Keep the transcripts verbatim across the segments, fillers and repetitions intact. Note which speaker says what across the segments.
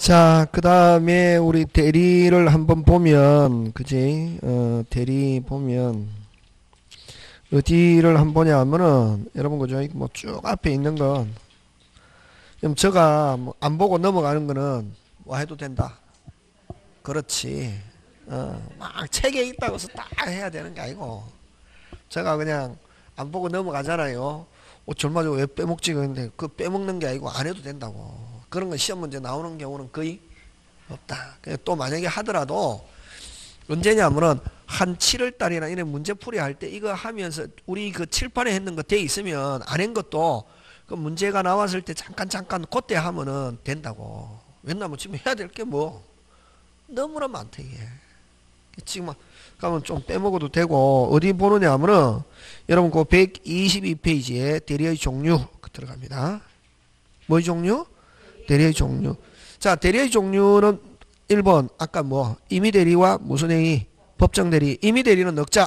Speaker 1: 자, 그 다음에 우리 대리를 한번 보면, 그지? 어, 대리 보면, 어디를 한번 보냐 하면은, 여러분, 그죠? 뭐 쭉 앞에 있는 건, 그럼 제가 뭐 안 보고 넘어가는 거는 뭐 해도 된다. 그렇지. 어, 막 책에 있다고 해서 딱 해야 되는 게 아니고, 제가 그냥 안 보고 넘어가잖아요. 어, 젊어져 왜 빼먹지? 그런데 그 빼먹는 게 아니고 안 해도 된다고. 그런 건 시험 문제 나오는 경우는 거의 없다. 또 만약에 하더라도 언제냐면은 한 칠월 달이나 이런 문제풀이 할 때 이거 하면서 우리 그 칠판에 했는 거 돼 있으면 안 한 것도 그 문제가 나왔을 때 잠깐 잠깐 그때 하면은 된다고. 왜냐면 지금 해야 될 게 뭐 너무나 많다 이게. 지금 그러면 좀 빼먹어도 되고 어디 보느냐 하면은 여러분 그 백이십이 페이지에 대리의 종류 들어갑니다. 뭐의 종류? 대리의 종류. 자, 대리의 종류는 일 번 아까 뭐 임의대리와 무슨 행위? 법정대리. 임의대리는 넉자.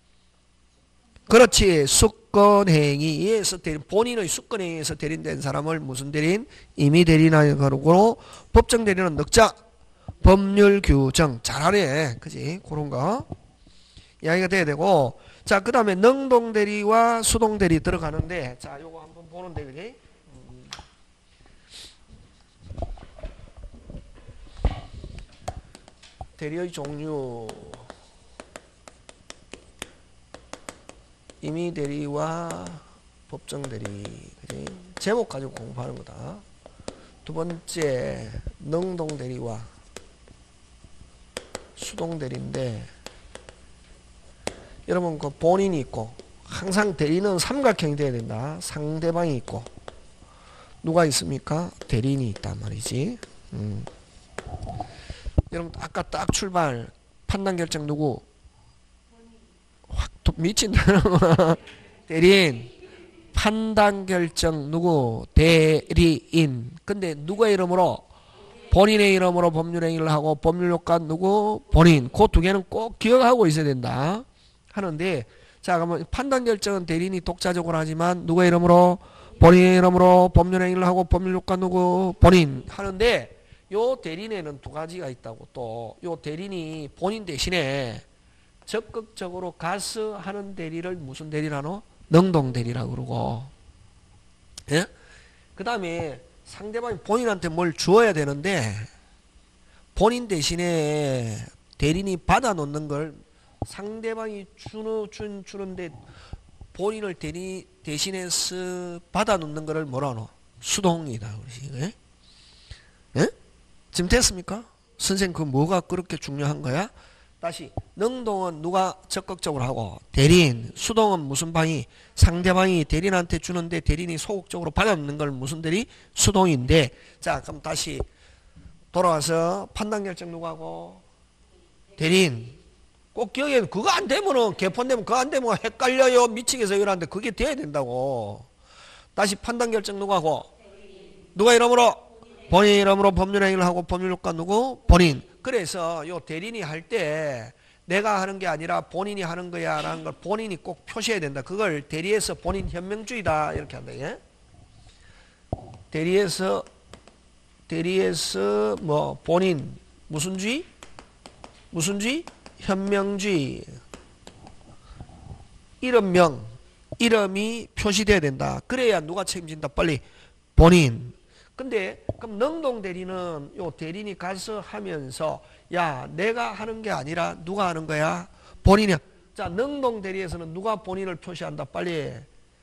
Speaker 1: 그렇지. 수권행위에서 대리, 본인의 수권행위에서 대리된 사람을 무슨 대리인? 임의대리나 그러고 법정대리는 넉자. 법률 규정. 잘하네. 그지? 그런 거 이야기가 돼야 되고. 자, 그 다음에 능동대리와 수동대리 들어가는데, 자, 요거 한번 보는데, 그지? 대리의 종류, 임의대리와 법정대리, 그지? 제목 가지고 공부하는 거다. 두 번째, 능동대리와 수동대리인데, 여러분 그 본인이 있고, 항상 대리는 삼각형이 돼야 된다. 상대방이 있고, 누가 있습니까? 대리인이 있단 말이지. 음. 여러분 아까 딱 출발 판단 결정 누구? 확 미친다. 대리인. 판단 결정 누구? 대리인. 근데 누가 이름으로? 본인의 이름으로 법률행위를 하고 법률효과 누구? 본인. 그 두 개는 꼭 기억하고 있어야 된다. 하는데, 자, 그러면 판단 결정은 대리인이 독자적으로 하지만 누가 이름으로? 본인의 이름으로 법률행위를 하고 법률효과 누구? 본인. 하는데, 요 대리인에는 두 가지가 있다고. 또 요 대리인이 본인 대신에 적극적으로 가서 하는 대리를 무슨 대리라노? 능동대리라고 그러고. 예? 그 다음에 상대방이 본인한테 뭘 주어야 되는데 본인 대신에 대리인이 받아놓는 걸 상대방이 주는, 준, 주는데 본인을 대리 대신해서 받아놓는 거를 뭐라 하노? 수동이다. 그러지. 예? 지금 됐습니까? 선생님 그 뭐가 그렇게 중요한 거야? 다시 능동은 누가 적극적으로 하고 대리인, 수동은 무슨 방이? 상대방이 대리인한테 주는데 대리인이 소극적으로 받아놓는 걸 무슨 대리? 수동인데. 자, 그럼 다시 돌아와서 판단 결정 누가 하고? 대리인. 꼭 기억해. 그거 안 되면은 개판되면 그거 안 되면 헷갈려요. 미치겠어 이러는데 그게 돼야 된다고. 다시 판단 결정 누가 하고? 누가 이름으로? 본인 이름으로 법률행위를 하고 법률효과 누구? 본인. 그래서 요 대리인이 할 때 내가 하는 게 아니라 본인이 하는 거야 라는 걸 본인이 꼭 표시해야 된다. 그걸 대리에서 본인 현명주의다 이렇게 한다. 예? 대리에서 대리에서 뭐 본인 무슨 주의? 무슨 주의? 현명주의. 이름명 이름이 표시돼야 된다. 그래야 누가 책임진다. 빨리 본인. 근데 그럼 능동대리는 요 대리인이 가서 하면서 야 내가 하는 게 아니라 누가 하는 거야? 본인이야. 자, 능동대리에서는 누가 본인을 표시한다. 빨리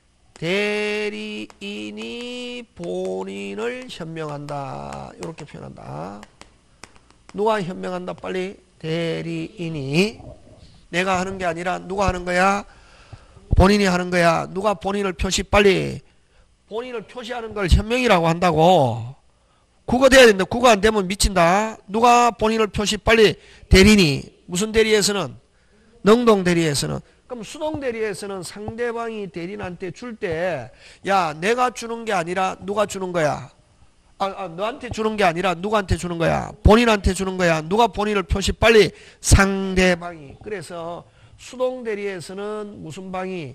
Speaker 1: 대리인이 본인을 현명한다. 이렇게 표현한다. 누가 현명한다. 빨리 대리인이. 내가 하는 게 아니라 누가 하는 거야? 본인이 하는 거야. 누가 본인을 표시 빨리 본인을 표시하는 걸 현명이라고 한다고. 그거 돼야 된다. 그거 안 되면 미친다. 누가 본인을 표시 빨리? 대리인이. 무슨 대리에서는? 능동 대리에서는. 그럼 수동 대리에서는 상대방이 대리인한테 줄 때 야 내가 주는 게 아니라 누가 주는 거야? 아, 아 너한테 주는 게 아니라 누구한테 주는 거야? 본인한테 주는 거야. 누가 본인을 표시 빨리? 상대방이. 그래서 수동 대리에서는 무슨 방이?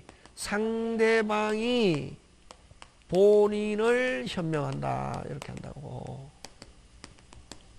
Speaker 1: 상대방이 본인을 현명한다. 이렇게 한다고.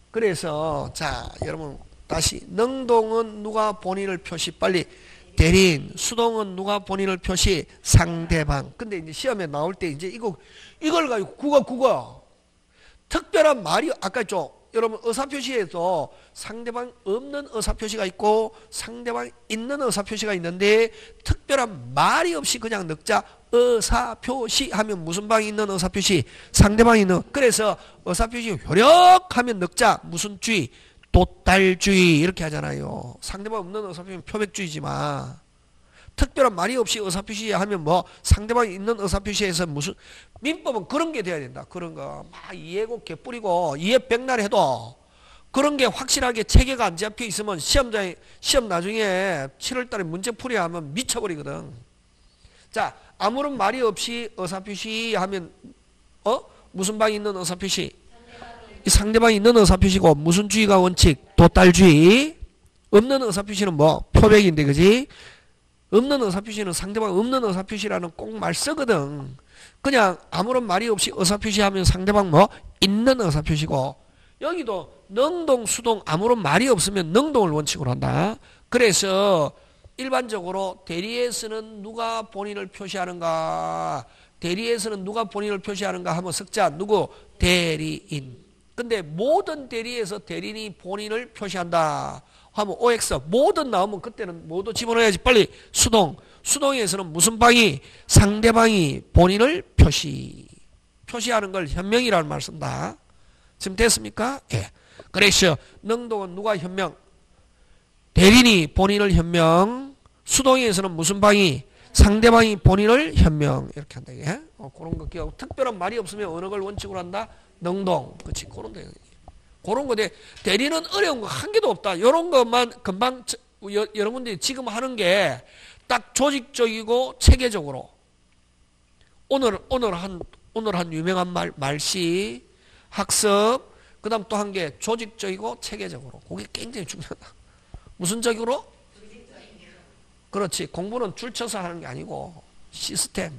Speaker 1: 그래서 자 여러분 다시 능동은 누가 본인을 표시 빨리 대리인, 수동은 누가 본인을 표시 상대방. 근데 이제 시험에 나올 때 이제 이거 이걸 가지고 국어 국어 특별한 말이 아까 좀 여러분 의사표시에서 상대방 없는 의사표시가 있고 상대방 있는 의사표시가 있는데 특별한 말이 없이 그냥 넣자 의사표시 하면 무슨 방이 있는 의사표시 상대방이 있는. 그래서 의사표시 효력하면 넣자 무슨 주의 도달주의 이렇게 하잖아요. 상대방 없는 의사표시는 표백주의지만 특별한 말이 없이 의사표시 하면 뭐 상대방이 있는 의사표시에서 무슨 민법은 그런 게 돼야 된다. 그런 거 막 이해고 개뿌리고 이해 백날 해도 그런 게 확실하게 체계가 안 잡혀 있으면 시험장에 시험 나중에 칠월 달에 문제 풀이 하면 미쳐버리거든. 자 아무런 말이 없이 의사표시 하면 어 무슨 방이 있는 의사표시 상대방이 있는 의사표시고 무슨 주의가 원칙 도달주의. 없는 의사표시는 뭐 표백인데 그지. 없는 의사표시는 상대방 없는 의사표시라는 꼭 말 쓰거든. 그냥 아무런 말이 없이 의사표시하면 상대방 뭐 있는 의사표시고 여기도 능동 수동 아무런 말이 없으면 능동을 원칙으로 한다. 그래서 일반적으로 대리에서는 누가 본인을 표시하는가 대리에서는 누가 본인을 표시하는가 하면 석자 누구 대리인. 근데 모든 대리에서 대리인이 본인을 표시한다 하면 오엑스 모든 나오면 그때는 모두 집어넣어야지. 빨리 수동 수동에서는 무슨 방이 상대방이 본인을 표시 표시하는 걸 현명이라는 말 쓴다. 지금 됐습니까? 예. 그래서 능동은 누가 현명 대리인이 본인을 현명 수동에서는 무슨 방이 상대방이 본인을 현명 이렇게 한다. 예? 어, 그런 거 기억하고 특별한 말이 없으면 어느 걸 원칙으로 한다? 능동. 그렇지. 그런 데 그런 거 대, 대리는 어려운 거 한 개도 없다. 요런 것만 금방 여, 여러분들이 지금 하는 게 딱 조직적이고 체계적으로 오늘 오늘 한 오늘 한 유명한 말 말씨 학습 그다음 또 한 게 조직적이고 체계적으로. 그게 굉장히 중요하다. 무슨 적으로? 그렇지. 공부는 줄 쳐서 하는 게 아니고 시스템.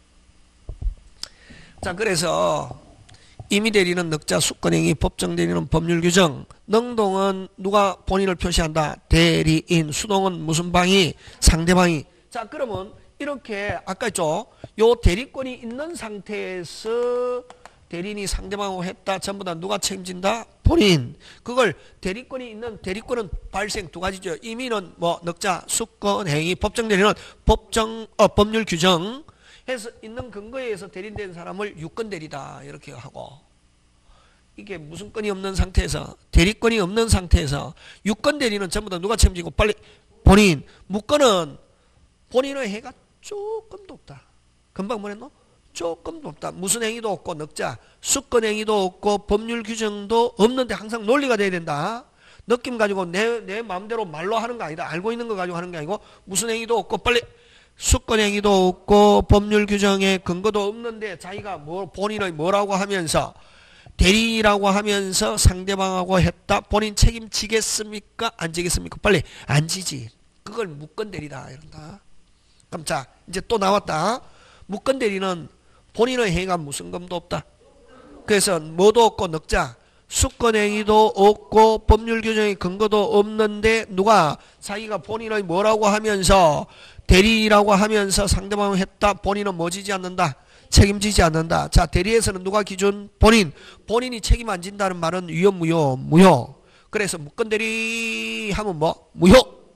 Speaker 1: 자 그래서 임의 대리는 넉자 수권행위 법정 대리는 법률 규정. 능동은 누가 본인을 표시한다 대리인. 수동은 무슨 방이 상대방이. 자 그러면 이렇게 아까 있죠 요 대리권이 있는 상태에서 대리인이 상대방하고 했다 전부 다 누가 책임진다 본인. 그걸 대리권이 있는 대리권은 발생 두 가지죠. 임의는 뭐 넉자 수권행위 법정 대리는 법정 어, 법률 규정 해서 있는 근거에 의해서 대리된 사람을 유권 대리다 이렇게 하고 이게 무슨 건이 없는 상태에서 대리권이 없는 상태에서 유권 대리는 전부 다 누가 책임지고 빨리 본인. 무권은 본인의 해가 조금도 없다. 금방 뭐랬노? 조금도 없다. 무슨 행위도 없고 넉자 수권 행위도 없고 법률 규정도 없는데 항상 논리가 돼야 된다. 느낌 가지고 내, 내 마음대로 말로 하는 거 아니다. 알고 있는 거 가지고 하는 게 아니고 무슨 행위도 없고 빨리 수권 행위도 없고 법률 규정에 근거도 없는데 자기가 뭐 본인의 뭐라고 하면서 대리라고 하면서 상대방하고 했다. 본인 책임지겠습니까? 안 지겠습니까? 빨리 안 지지. 그걸 무권 대리다 이런다. 그럼 자 이제 또 나왔다. 무권 대리는 본인의 행위가 무슨 검도 없다. 그래서 뭐도 없고 넉자 수권 행위도 없고 법률 규정의 근거도 없는데 누가 자기가 본인의 뭐라고 하면서 대리라고 하면서 상대방을 했다. 본인은 뭐 지지 않는다. 책임지지 않는다. 자 대리에서는 누가 기준? 본인. 본인이 책임 안 진다는 말은 위헌 무효 무효. 그래서 무권 대리 하면 뭐? 무효.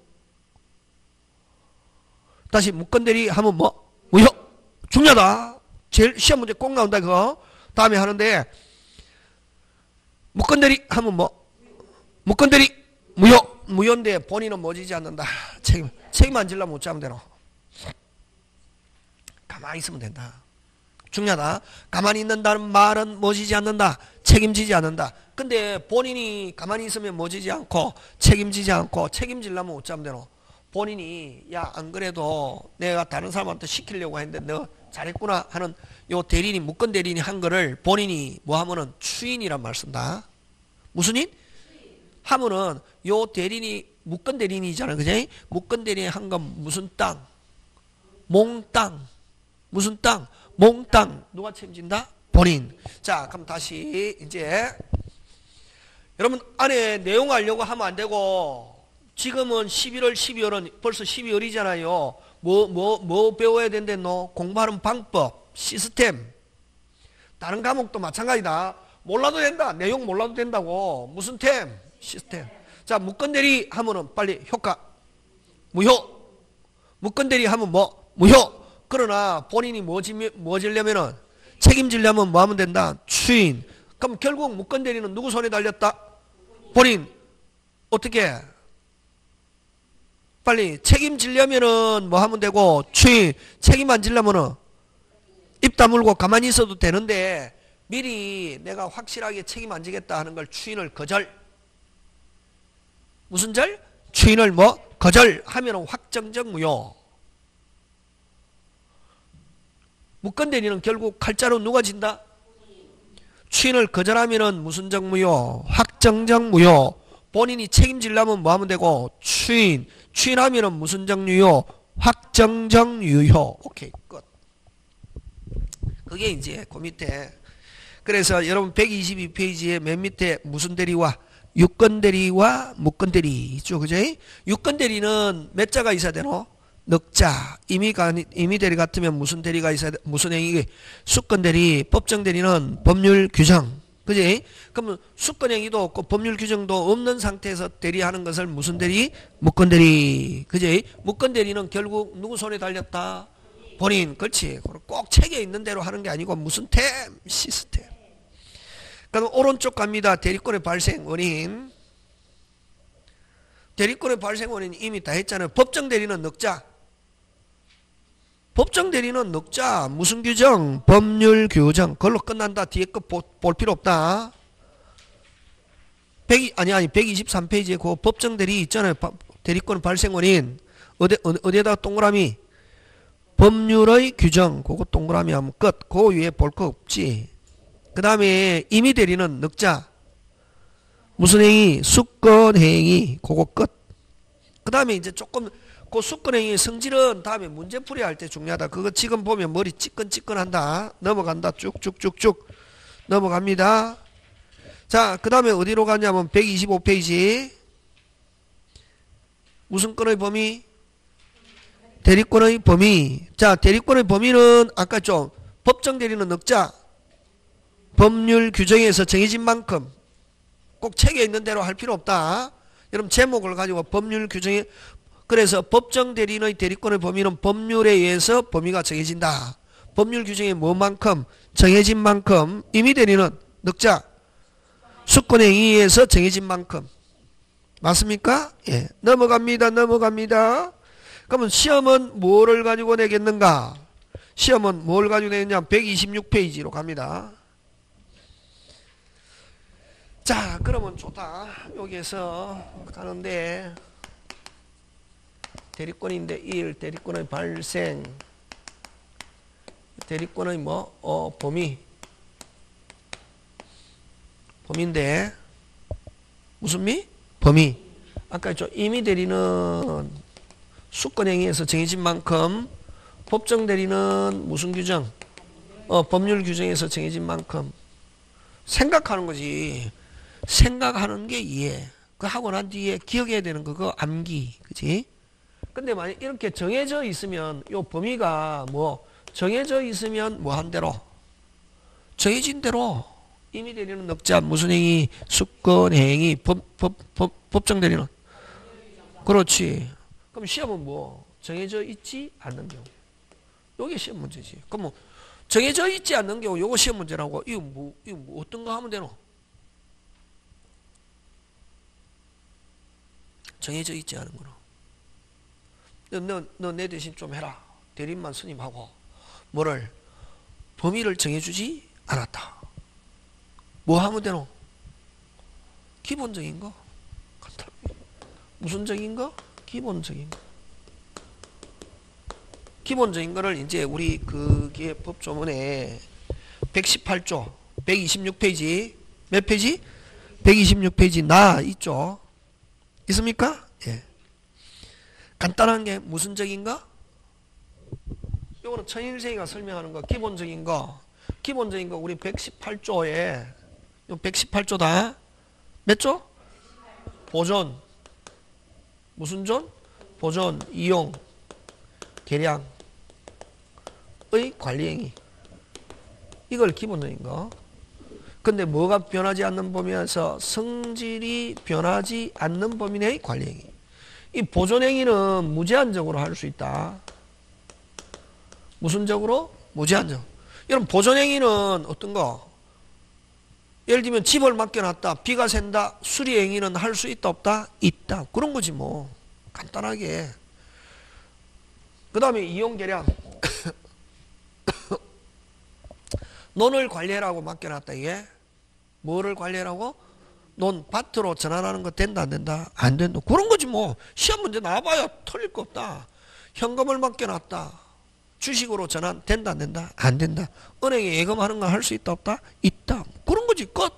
Speaker 1: 다시 무권 대리 하면 뭐? 무효. 중요하다. 제일 시험 문제 꼭 나온다 그거. 다음에 하는데 무권 대리 하면 뭐? 무권 대리 무효. 무효인데 본인은 뭐 지지 않는다. 책임 책임 안 질라면 어쩌면 되노? 가만히 있으면 된다. 중요하다. 가만히 있는다는 말은 뭐 지지 않는다. 책임지지 않는다. 근데 본인이 가만히 있으면 뭐 지지 않고 책임지지 않고 책임지려면 어쩌면 되노? 본인이 야 안 그래도 내가 다른 사람한테 시키려고 했는데 너 잘했구나 하는 요 대리인이 무권 대리인이 한 거를 본인이 뭐 하면은 추인이란 말 쓴다. 무슨 인? 하면은 요 대리인이 무권 대리인이잖아. 그지? 무권 대리인이 한 건 무슨 땅? 몽땅. 무슨 땅? 몽땅. 누가 책임진다? 본인. 자 그럼 다시 이제 여러분 안에 내용 알려고 하면 안 되고 지금은 십일월, 십이월은 벌써 십이월이잖아요. 뭐, 뭐, 뭐 배워야 된댔노? 공부하는 방법, 시스템. 다른 과목도 마찬가지다. 몰라도 된다. 내용 몰라도 된다고. 무슨 템? 시스템. 자, 묶건대리 하면은 빨리 효과. 무효. 묶건대리 하면 뭐? 무효. 그러나 본인이 뭐, 지, 뭐 지려면은 책임지려면 뭐 하면 된다? 추인. 그럼 결국 묶건대리는 누구 손에 달렸다? 본인. 어떻게? 빨리 책임지려면은 뭐 하면 되고 추인. 책임 안 지려면은 입 다물고 가만히 있어도 되는데 미리 내가 확실하게 책임 안 지겠다 하는 걸 추인을 거절. 무슨 절? 추인을 뭐? 거절하면 확정적 무효. 묶건대리는 결국 칼자루 누가 진다? 추인을 거절하면 무슨 적 무효? 확정적 무효. 본인이 책임지려면 뭐 하면 되고 추인. 추인하면 무슨 적 유효? 확정적 유효. 오케이 끝. 그게 이제 그 밑에. 그래서 여러분 백이십이 페이지에 맨 밑에 무슨 대리와 유권대리와 묶건대리 있죠. 그죠? 유권대리는 몇 자가 있어야 되노? 넉자. 임의가, 임의대리 같으면 무슨 대리가 있어야 돼? 무슨 행위? 수권대리, 법정대리는 법률 규정. 그지? 그러면 수권행위도 없고 법률 규정도 없는 상태에서 대리하는 것을 무슨 대리? 묶건대리. 그지? 묶건대리는 결국 누구 손에 달렸다? 본인. 그렇지. 꼭 책에 있는 대로 하는 게 아니고 무슨 템? 시스템. 그럼 오른쪽 갑니다. 대리권의 발생 원인. 대리권의 발생 원인 이미 다 했잖아요. 법정 대리는 넉자. 법정 대리는 넉자. 무슨 규정? 법률 규정. 그걸로 끝난다. 뒤에 거 볼 필요 없다. 백, 아니 아니 백이십삼 페이지에 그 법정 대리 있잖아요. 대리권 발생 원인. 어디 어디에다 동그라미? 법률의 규정. 그거 동그라미 하면 끝. 그 위에 볼 거 없지. 그 다음에 임의 대리는 넉자. 무슨 행위? 수권행위. 그거 끝. 그 다음에 이제 조금 그 수권행위 성질은 다음에 문제풀이 할 때 중요하다. 그거 지금 보면 머리 찌끈찌끈한다. 넘어간다. 쭉쭉쭉쭉 넘어갑니다. 자, 그 다음에 어디로 가냐면 백이십오 페이지. 무슨 건의 범위? 대리권의 범위. 자, 대리권의 범위는 아까 좀 법정 대리는 넉자. 법률 규정에서 정해진 만큼. 꼭 책에 있는 대로 할 필요 없다. 여러분 제목을 가지고 법률 규정에 그래서 법정 대리인의 대리권의 범위는 법률에 의해서 범위가 정해진다. 법률 규정에 뭐만큼 정해진 만큼 임의 대리는 넉자 수권행위에 의해서 정해진 만큼 맞습니까? 예. 넘어갑니다. 넘어갑니다. 그러면 시험은 뭐를 가지고 내겠는가? 시험은 뭘 가지고 내겠냐? 백이십육 페이지로 갑니다. 자, 그러면 좋다. 여기에서 가는데 대리권인데 일, 대리권의 발생, 대리권의 뭐, 어, 범위, 범위인데 무슨 미? 범위. 아까 저 임의 대리는 수권행위에서 정해진 만큼, 법정 대리는 무슨 규정? 어, 법률 규정에서 정해진 만큼. 생각하는 거지. 생각하는 게 이해. 그 하고 난 뒤에 기억해야 되는 거, 그거 암기. 그치? 근데 만약 이렇게 정해져 있으면, 요 범위가 뭐, 정해져 있으면 뭐 한 대로. 정해진 대로. 임의 대리는 넉자, 무슨 행위, 수권 행위, 법, 법, 법, 법정 대리는. 그렇지. 그럼 시험은 뭐, 정해져 있지 않는 경우. 요게 시험 문제지. 그럼 뭐, 정해져 있지 않는 경우, 요거 시험 문제라고. 이거 뭐, 이거 뭐 어떤 거 하면 되노? 정해져 있지 않은 거로. 너, 너 내 대신 좀 해라. 대리인만 선임하고. 뭐를? 범위를 정해주지 않았다. 뭐 하면 되노? 기본적인 거. 무슨 적인 거? 기본적인 거. 기본적인 거를 이제 우리 그게 법조문에 백십팔 조, 백이십육 페이지, 몇 페이지? 백이십육 페이지 나 있죠? 있습니까? 예. 간단한 게 무슨 적인가? 요거는 천일생이가 설명하는 거, 기본적인 거. 기본적인 거 우리 백십팔 조에, 요 백십팔 조다. 몇 조? 보존. 무슨 존? 보존, 이용, 계량의 관리행위. 이걸 기본적인 거. 근데 뭐가 변하지 않는 범위에서 성질이 변하지 않는 범위 내의 관리행위. 이 보존행위는 무제한적으로 할 수 있다. 무슨 적으로? 무제한적. 여러분 보존행위는 어떤 거? 예를 들면 집을 맡겨놨다. 비가 샌다. 수리행위는 할 수 있다 없다? 있다. 그런 거지 뭐. 간단하게. 그 다음에 이용계량. 논을 관리하라고 맡겨놨다. 이게 뭐를 관리하라고? 논 밭으로 전환하는 거 된다 안 된다? 안 된다. 그런 거지 뭐. 시험 문제 나와봐야 틀릴 거 없다. 현금을 맡겨놨다. 주식으로 전환 된다 안 된다? 안 된다. 은행에 예금하는 거 할 수 있다 없다? 있다. 그런 거지 끝.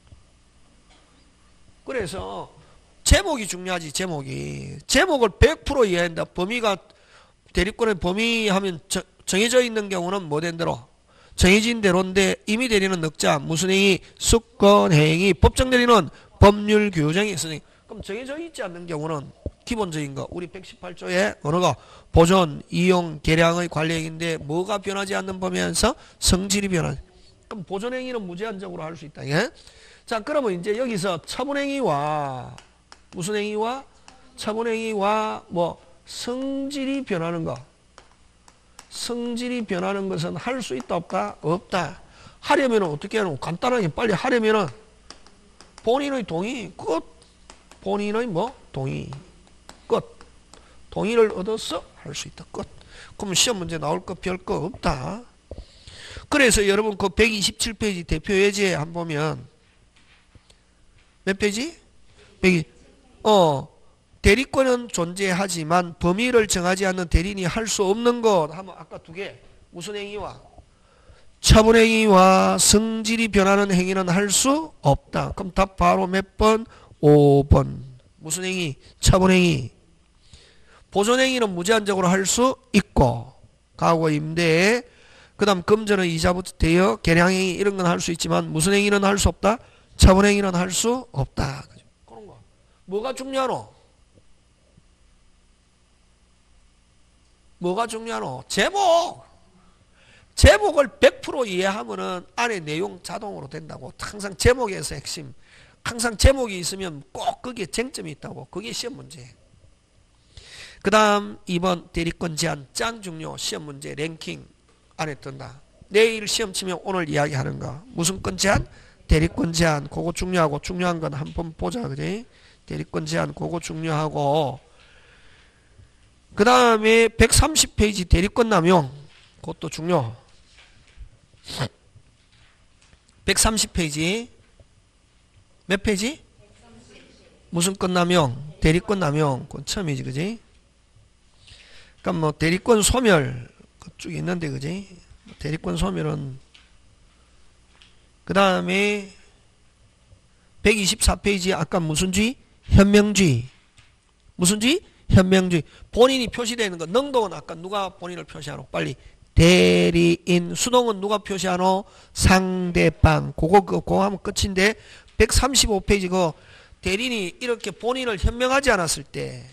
Speaker 1: 그래서 제목이 중요하지. 제목이. 제목을 백 퍼센트 이해한다. 범위가 대리권의 범위 하면 저, 정해져 있는 경우는 뭐 된 대로? 정해진 대로인데 이미 대리는 넉자. 무슨 행위? 수권 행위. 법정 대리는 법률 규정이 있으니. 그럼 정해져 있지 않는 경우는 기본적인 거. 우리 백십팔 조에 어느 거? 보존, 이용, 계량의 관리행위인데 뭐가 변하지 않는 범위에서 성질이 변하지. 그럼 보존행위는 무제한적으로 할 수 있다. 예? 자, 그러면 이제 여기서 처분행위와 무슨 행위와? 처분행위와 뭐 성질이 변하는 거. 성질이 변하는 것은 할 수 있다 없다? 없다. 하려면 어떻게 하는 거? 간단하게 빨리 하려면 본인의 동의 끝. 본인의 뭐? 동의 끝. 동의를 얻어서 할 수 있다. 끝. 그러면 시험 문제 나올 거 별 거 없다. 그래서 여러분 그 백이십칠 페이지 대표 예제 한번 보면 몇 페이지? 백이 어 대리권은 존재하지만 범위를 정하지 않는 대리인이 할 수 없는 것 하면 아까 두 개. 무슨 행위와? 처분행위와 성질이 변하는 행위는 할 수 없다. 그럼 답 바로 몇 번? 오 번. 무슨 행위? 처분행위. 보존행위는 무제한적으로 할 수 있고 가구 임대 그 다음 금전은 이자부터 대여 계량행위 이런 건 할 수 있지만 무슨 행위는 할 수 없다? 처분행위는 할 수 없다. 그런 거. 뭐가 중요하노? 뭐가 중요하노? 제목. 제목을 백 퍼센트 이해하면은 안에 내용 자동으로 된다고. 항상 제목에서 핵심. 항상 제목이 있으면 꼭 거기에 쟁점이 있다고. 그게 시험 문제. 그 다음 이 번 대리권 제한 짱 중요. 시험 문제 랭킹 안에 뜬다. 내일 시험 치면 오늘 이야기하는 거. 무슨 권 제한? 대리권 제한. 그거 중요하고 중요한 건 한번 보자. 그지? 대리권 제한 그거 중요하고 그 다음에 백삼십 페이지 대리권 남용 그것도 중요. 백삼십 페이지 몇 페이지? 무슨 권 남용? 대리권 남용 그건 처음이지 그지? 그러니까 뭐 대리권 소멸 쭉 있는데 그지? 대리권 소멸은 그 다음에 백이십사 페이지 아까 무슨 쥐? 현명쥐. 무슨 쥐? 현명쥐. 본인이 표시되는 거. 능동은 아까 누가 본인을 표시하노? 빨리. 대리인. 수동은 누가 표시하노? 상대방. 그거 그거 하면 끝인데 백삼십오 페이지 그 대리인이 이렇게 본인을 현명하지 않았을 때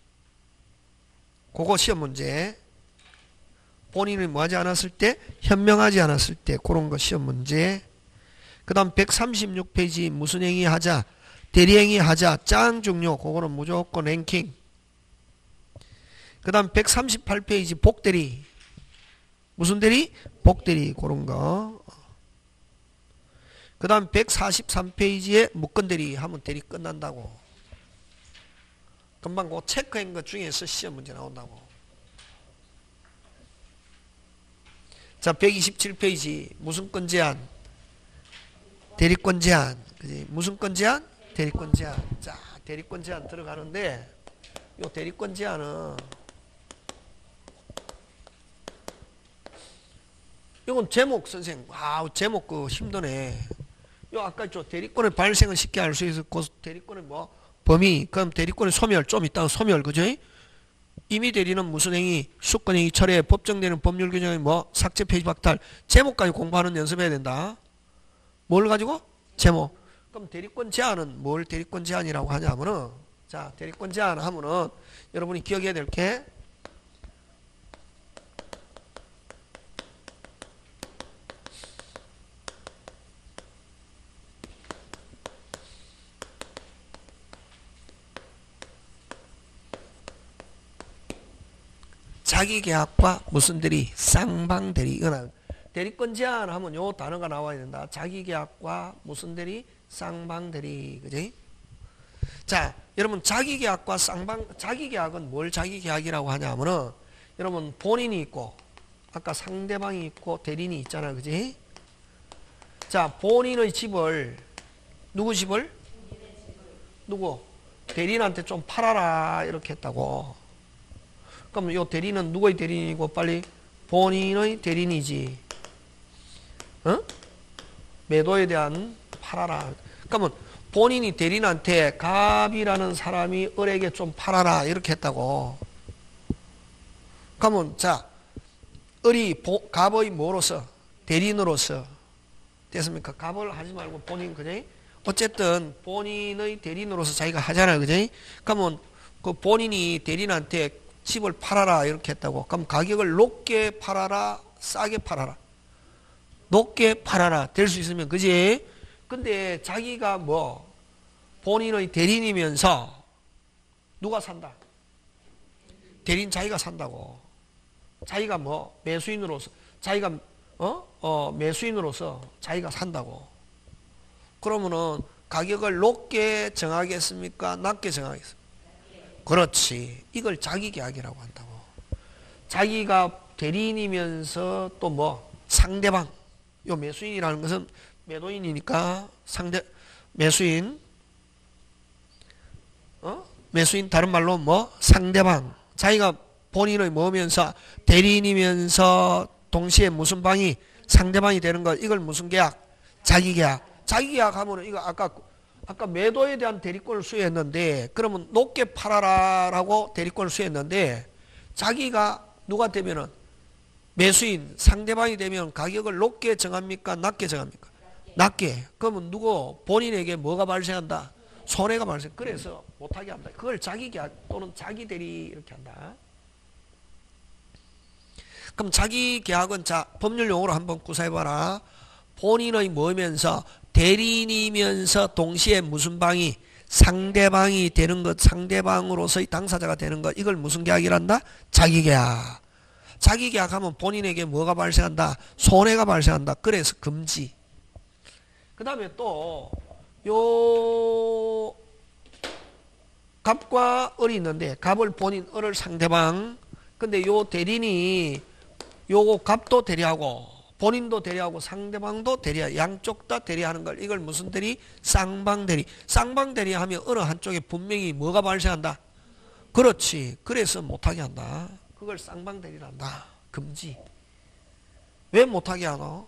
Speaker 1: 그거 시험 문제. 본인이 뭐하지 않았을 때? 현명하지 않았을 때 그런 거 시험 문제. 그 다음 백삼십육 페이지 무슨 행위 하자? 대리행위 하자. 짱 중요. 그거는 무조건 랭킹. 그 다음 백삼십팔 페이지 복대리. 무슨 대리? 복대리. 그런 거. 그 다음 백사십삼 페이지에 묶은대리 하면 대리 끝난다고. 금방 그 체크한 것 중에서 시험 문제 나온다고. 자, 백이십칠 페이지 무슨 권 제한? 대리권 제한. 그지? 무슨 권 제한? 대리권 제한. 자, 대리권 제한 들어가는데 요 대리권 제한은 이건 제목 선생님. 아, 제목 그 힘드네. 요 아까 저 대리권의 발생을 쉽게 알 수 있어. 그 대리권의 뭐 범위. 그럼 대리권의 소멸 좀 이따가 소멸 그죠? 이미 대리는 무슨 행위? 수권행위 철회. 법정되는 법률 규정의 뭐 삭제 폐지 박탈. 제목까지 공부하는 연습해야 된다. 뭘 가지고? 제목. 그럼 대리권 제한은 뭘 대리권 제한이라고 하냐면은, 자, 대리권 제한 하면은 여러분이 기억해야 될 게 자기 계약과 무슨 대리? 쌍방 대리. 이거는 대리권 제한 하면 요 단어가 나와야 된다. 자기 계약과 무슨 대리? 쌍방 대리. 그지? 자, 여러분 자기 계약과 쌍방, 자기 계약은 뭘 자기 계약이라고 하냐면은 여러분 본인이 있고 아까 상대방이 있고 대리인이 있잖아. 그지? 자, 본인의 집을 누구 집을? 누구? 대리인한테 좀 팔아라 이렇게 했다고. 그럼 요 대리는 누구의 대리인이고 빨리 본인의 대리인이지. 어? 매도에 대한 팔아라. 그러면 본인이 대리인한테 갑이라는 사람이 을에게 좀 팔아라 이렇게 했다고. 그러면 자, 을이 보, 갑의 뭐로서? 대리인으로서 됐습니까? 갑을 하지 말고 본인, 그지? 어쨌든 본인의 대리인으로서 자기가 하잖아요, 그지? 그러면 그 본인이 대리인한테 집을 팔아라 이렇게 했다고. 그럼 가격을 높게 팔아라, 싸게 팔아라? 높게 팔아라 될 수 있으면, 그지? 근데 자기가 뭐 본인의 대리인이면서 누가 산다? 대리인 자기가 산다고. 자기가 뭐 매수인으로서 자기가 어? 어 매수인으로서 자기가 산다고. 그러면은 가격을 높게 정하겠습니까? 낮게 정하겠습니까? 그렇지. 이걸 자기 계약이라고 한다고. 자기가 대리인이면서 또 뭐 상대방, 요 매수인이라는 것은 매도인이니까 상대 매수인, 어? 매수인 다른 말로 뭐 상대방. 자기가 본인의 뭐면서 대리인이면서 동시에 무슨 방이 상대방이 되는 것, 이걸 무슨 계약? 자기 계약. 자기 계약 하면은 이거 아까 아까 매도에 대한 대리권을 수여했는데, 그러면 높게 팔아라라고 대리권을 수여했는데, 자기가 누가 되면은 매수인 상대방이 되면 가격을 높게 정합니까? 낮게 정합니까? 낮게. 그러면 누구? 본인에게 뭐가 발생한다? 손해가 발생. 그래서 못하게 한다. 그걸 자기 계약 또는 자기 대리 이렇게 한다. 그럼 자기 계약은 자 법률 용어로 한번 구사해봐라. 본인의 뭐면서 대리인이면서 동시에 무슨 방이 상대방이 되는 것, 상대방으로서의 당사자가 되는 것, 이걸 무슨 계약이란다? 자기 계약. 자기 계약하면 본인에게 뭐가 발생한다? 손해가 발생한다. 그래서 금지. 그 다음에 또 요 갑과 을이 있는데, 갑을 본인, 을을 상대방. 근데 요 대리인이 요거 갑도 대리하고 본인도 대리하고 상대방도 대리하고 양쪽 다 대리하는 걸, 이걸 무슨 대리? 쌍방 대리. 쌍방 대리하면 어느 한쪽에 분명히 뭐가 발생한다? 그렇지. 그래서 못하게 한다. 그걸 쌍방 대리란다. 금지. 왜 못하게 하노?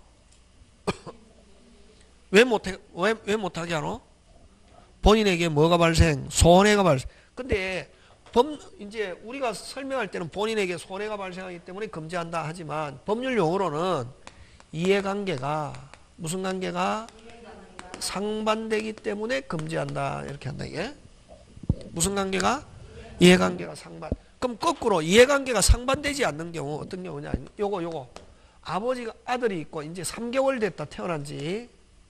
Speaker 1: 왜 못해, 왜, 왜 못하게 하노? 본인에게 뭐가 발생? 손해가 발생. 근데 법, 이제 우리가 설명할 때는 본인에게 손해가 발생하기 때문에 금지한다 하지만, 법률 용어로는 이해관계가 무슨 관계가? 상반되기 때문에 금지한다 이렇게 한다. 이게 무슨 관계가? 이해관계가 상반. 그럼 거꾸로 이해관계가 상반되지 않는 경우 어떤 경우냐? 요거 요거 아버지가 아들이 있고 이제 삼 개월 됐다, 태어난 지.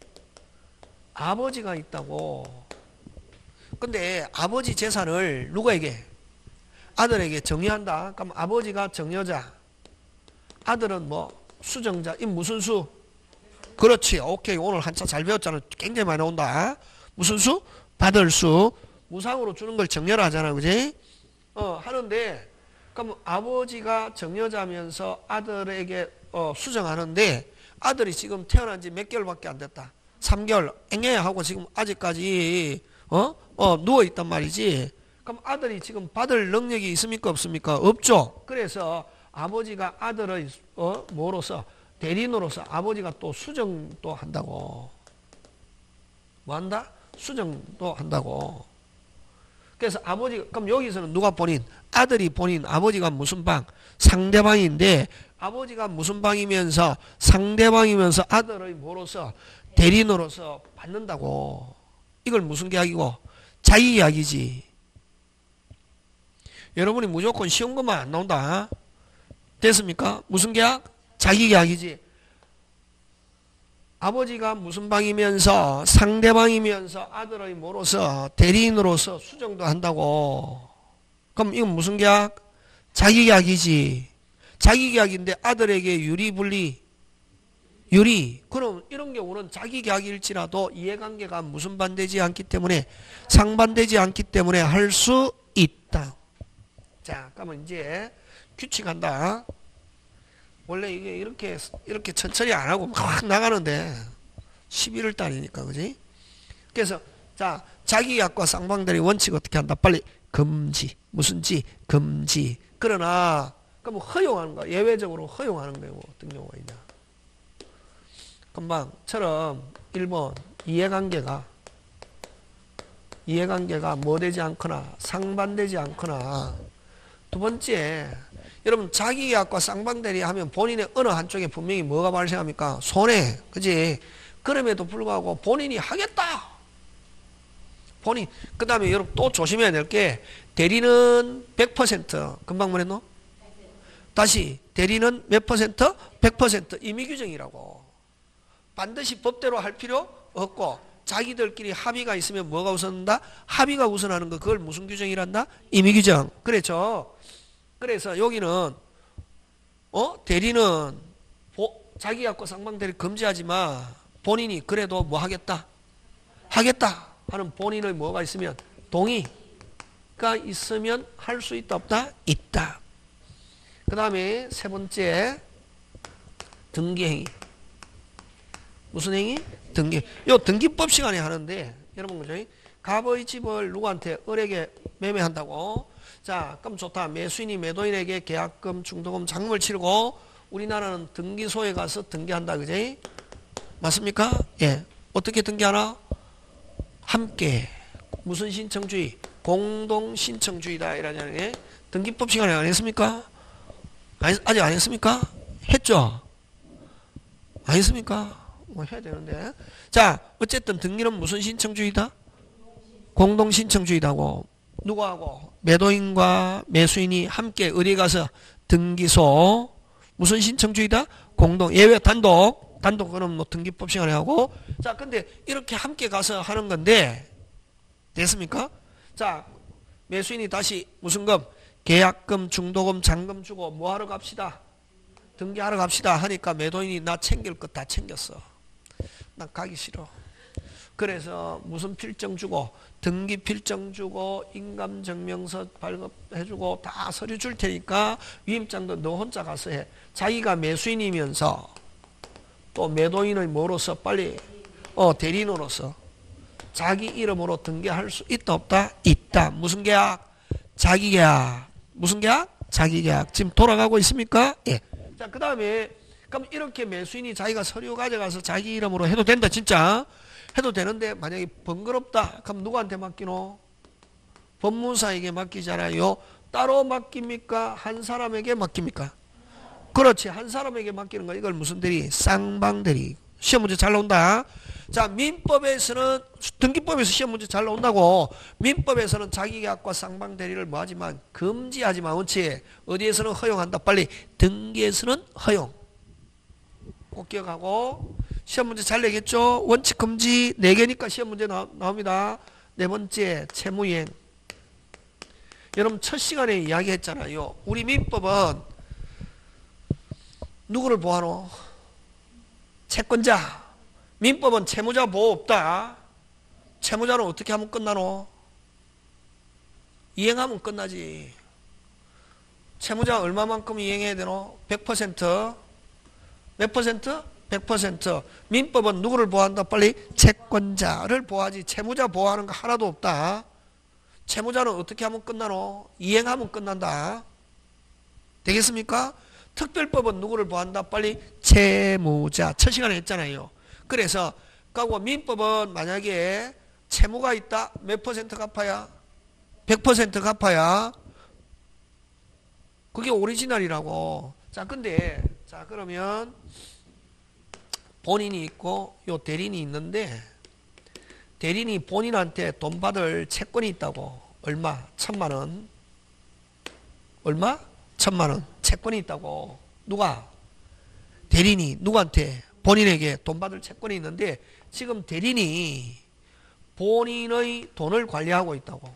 Speaker 1: 아버지가 있다고. 근데 아버지 재산을 누구에게? 아들에게 정의한다. 그럼 아버지가 정여자, 아들은 뭐 수정자. 이 무슨 수? 그렇지. 오케이. 오늘 한차 잘 배웠잖아. 굉장히 많이 나온다. 무슨 수? 받을 수. 무상으로 주는 걸 정여라 하잖아. 그지? 어, 하는데, 그럼 아버지가 정여자면서 아들에게 어, 수정하는데, 아들이 지금 태어난 지 몇 개월밖에 안 됐다. 삼 개월. 앵애 하고 지금 아직까지 어? 어, 누워있단 말이지. 그럼 아들이 지금 받을 능력이 있습니까? 없습니까? 없죠. 그래서 아버지가 아들의 어, 뭐로서? 대리인으로서 아버지가 또 수정도 한다고. 뭐 한다? 수정도 한다고. 그래서 아버지, 그럼 여기서는 누가 본인? 아들이 본인, 아버지가 무슨 방? 상대방인데, 아버지가 무슨 방이면서 상대방이면서 아들의 뭐로서? 대리인으로서 받는다고. 이걸 무슨 계약이고? 자기 계약이지. 여러분이 무조건 쉬운 것만 안 나온다. 됐습니까? 무슨 계약? 자기 계약이지. 아버지가 무슨 방이면서 상대방이면서 아들의 모로서 대리인으로서 수정도 한다고. 그럼 이건 무슨 계약? 자기 계약이지. 자기 계약인데 아들에게 유리 분리 유리. 그럼 이런 경우는 자기 계약일지라도 이해관계가 무슨 반되지 않기 때문에 상반되지 않기 때문에 할 수 있다. 자, 그러면 이제 규칙한다. 원래 이게 이렇게 이렇게 천천히 안 하고 막 나가는데 십일월 달이니까 그지? 그래서 자, 자기 계약과 쌍방대리 원칙 어떻게 한다? 빨리 금지. 무슨 지? 금지. 그러나 그럼 허용하는 거. 예외적으로 허용하는 경우 어떤 경우가 있냐? 금방처럼 일 번 이해관계가 이해관계가 뭐 되지 않거나 상반되지 않거나 두 번째 여러분 자기 계약과 쌍방대리 하면 본인의 어느 한쪽에 분명히 뭐가 발생합니까? 손해. 그지? 그럼에도 불구하고 본인이 하겠다. 본인. 그 다음에 여러분 또 조심해야 될 게 대리는 백 퍼센트. 금방 뭐랬노? 다시 대리는 몇 퍼센트? 백 퍼센트 임의규정이라고. 반드시 법대로 할 필요 없고 자기들끼리 합의가 있으면 뭐가 우선한다? 합의가 우선하는 거. 그걸 무슨 규정이란다? 임의규정. 그렇죠? 그래서 여기는 어? 대리는 보, 자기 갖고 쌍방대리 금지하지 마. 본인이 그래도 뭐 하겠다? 하겠다 하는 본인의 뭐가 있으면 동의가 있으면 할 수 있다 없다? 있다. 그 다음에 세 번째 등기행위. 무슨 행위? 등기. 요 등기법 시간에 하는데 여러분 그죠? 갑의 집을 누구한테 을에게 매매한다고. 자, 그럼 좋다. 매수인이 매도인에게 계약금, 중도금, 잔금을 치르고 우리나라는 등기소에 가서 등기한다. 그지? 맞습니까? 예. 어떻게 등기하나? 함께. 무슨 신청주의? 공동신청주의다. 이라는 게 등기법 시간에 안 했습니까? 아직 안 했습니까? 했죠? 안 했습니까? 뭐 해야 되는데. 자, 어쨌든 등기는 무슨 신청주의다? 공동신청주의다고. 누구하고? 매도인과 매수인이 함께 어디 가서 등기소. 무슨 신청주의다? 공동. 예외 단독. 단독은 뭐 등기법 시간에 하고. 자, 근데 이렇게 함께 가서 하는 건데 됐습니까? 자, 매수인이 다시 무슨 금? 계약금, 중도금, 잔금 주고 뭐 하러 갑시다? 등기하러 갑시다 하니까 매도인이 나 챙길 것 다 챙겼어. 나 가기 싫어. 그래서 무슨 필정 주고 등기 필정 주고 인감증명서 발급해주고 다 서류 줄 테니까 위임장도 너 혼자 가서 해. 자기가 매수인이면서 또 매도인의 뭐로서 빨리 어 대리인으로서 자기 이름으로 등기할 수 있다 없다? 있다. 무슨 계약? 자기 계약. 무슨 계약? 자기 계약. 지금 돌아가고 있습니까? 예. 자, 그 다음에 그럼 이렇게 매수인이 자기가 서류 가져가서 자기 이름으로 해도 된다. 진짜 해도 되는데 만약에 번거롭다. 그럼 누구한테 맡기노? 법무사에게 맡기잖아요. 따로 맡깁니까? 한 사람에게 맡깁니까? 그렇지. 한 사람에게 맡기는 거. 이걸 무슨 대리? 쌍방대리. 시험 문제 잘 나온다. 자, 민법에서는 등기법에서 시험 문제 잘 나온다고. 민법에서는 자기계약과 쌍방대리를 뭐하지만 금지하지만 원치 어디에서는 허용한다. 빨리 등기에서는 허용. 꼭 기억하고 시험 문제 잘 내겠죠. 원칙 금지 네 개니까 시험 문제 나, 나옵니다. 네 번째 채무이행. 여러분 첫 시간에 이야기했잖아요. 우리 민법은 누구를 보호하노? 채권자. 민법은 채무자 보호 없다. 채무자는 어떻게 하면 끝나노? 이행하면 끝나지. 채무자 얼마만큼 이행해야 되노? 백 퍼센트. 몇 퍼센트? 백 퍼센트. 민법은 누구를 보호한다? 빨리 채권자를 보호하지. 채무자 보호하는 거 하나도 없다. 채무자는 어떻게 하면 끝나노? 이행하면 끝난다. 되겠습니까? 특별법은 누구를 보호한다? 빨리 채무자. 첫 시간에 했잖아요. 그래서 그리고 민법은 만약에 채무가 있다. 몇 퍼센트 갚아야? 백 퍼센트 갚아야. 그게 오리지널이라고. 자, 근데 자, 그러면 본인이 있고 요 대리인이 있는데 대리인이 본인한테 돈 받을 채권이 있다고. 얼마? 천만 원. 얼마? 천만 원. 채권이 있다고. 누가? 대리인이 누구한테? 본인에게 돈 받을 채권이 있는데 지금 대리인이 본인의 돈을 관리하고 있다고.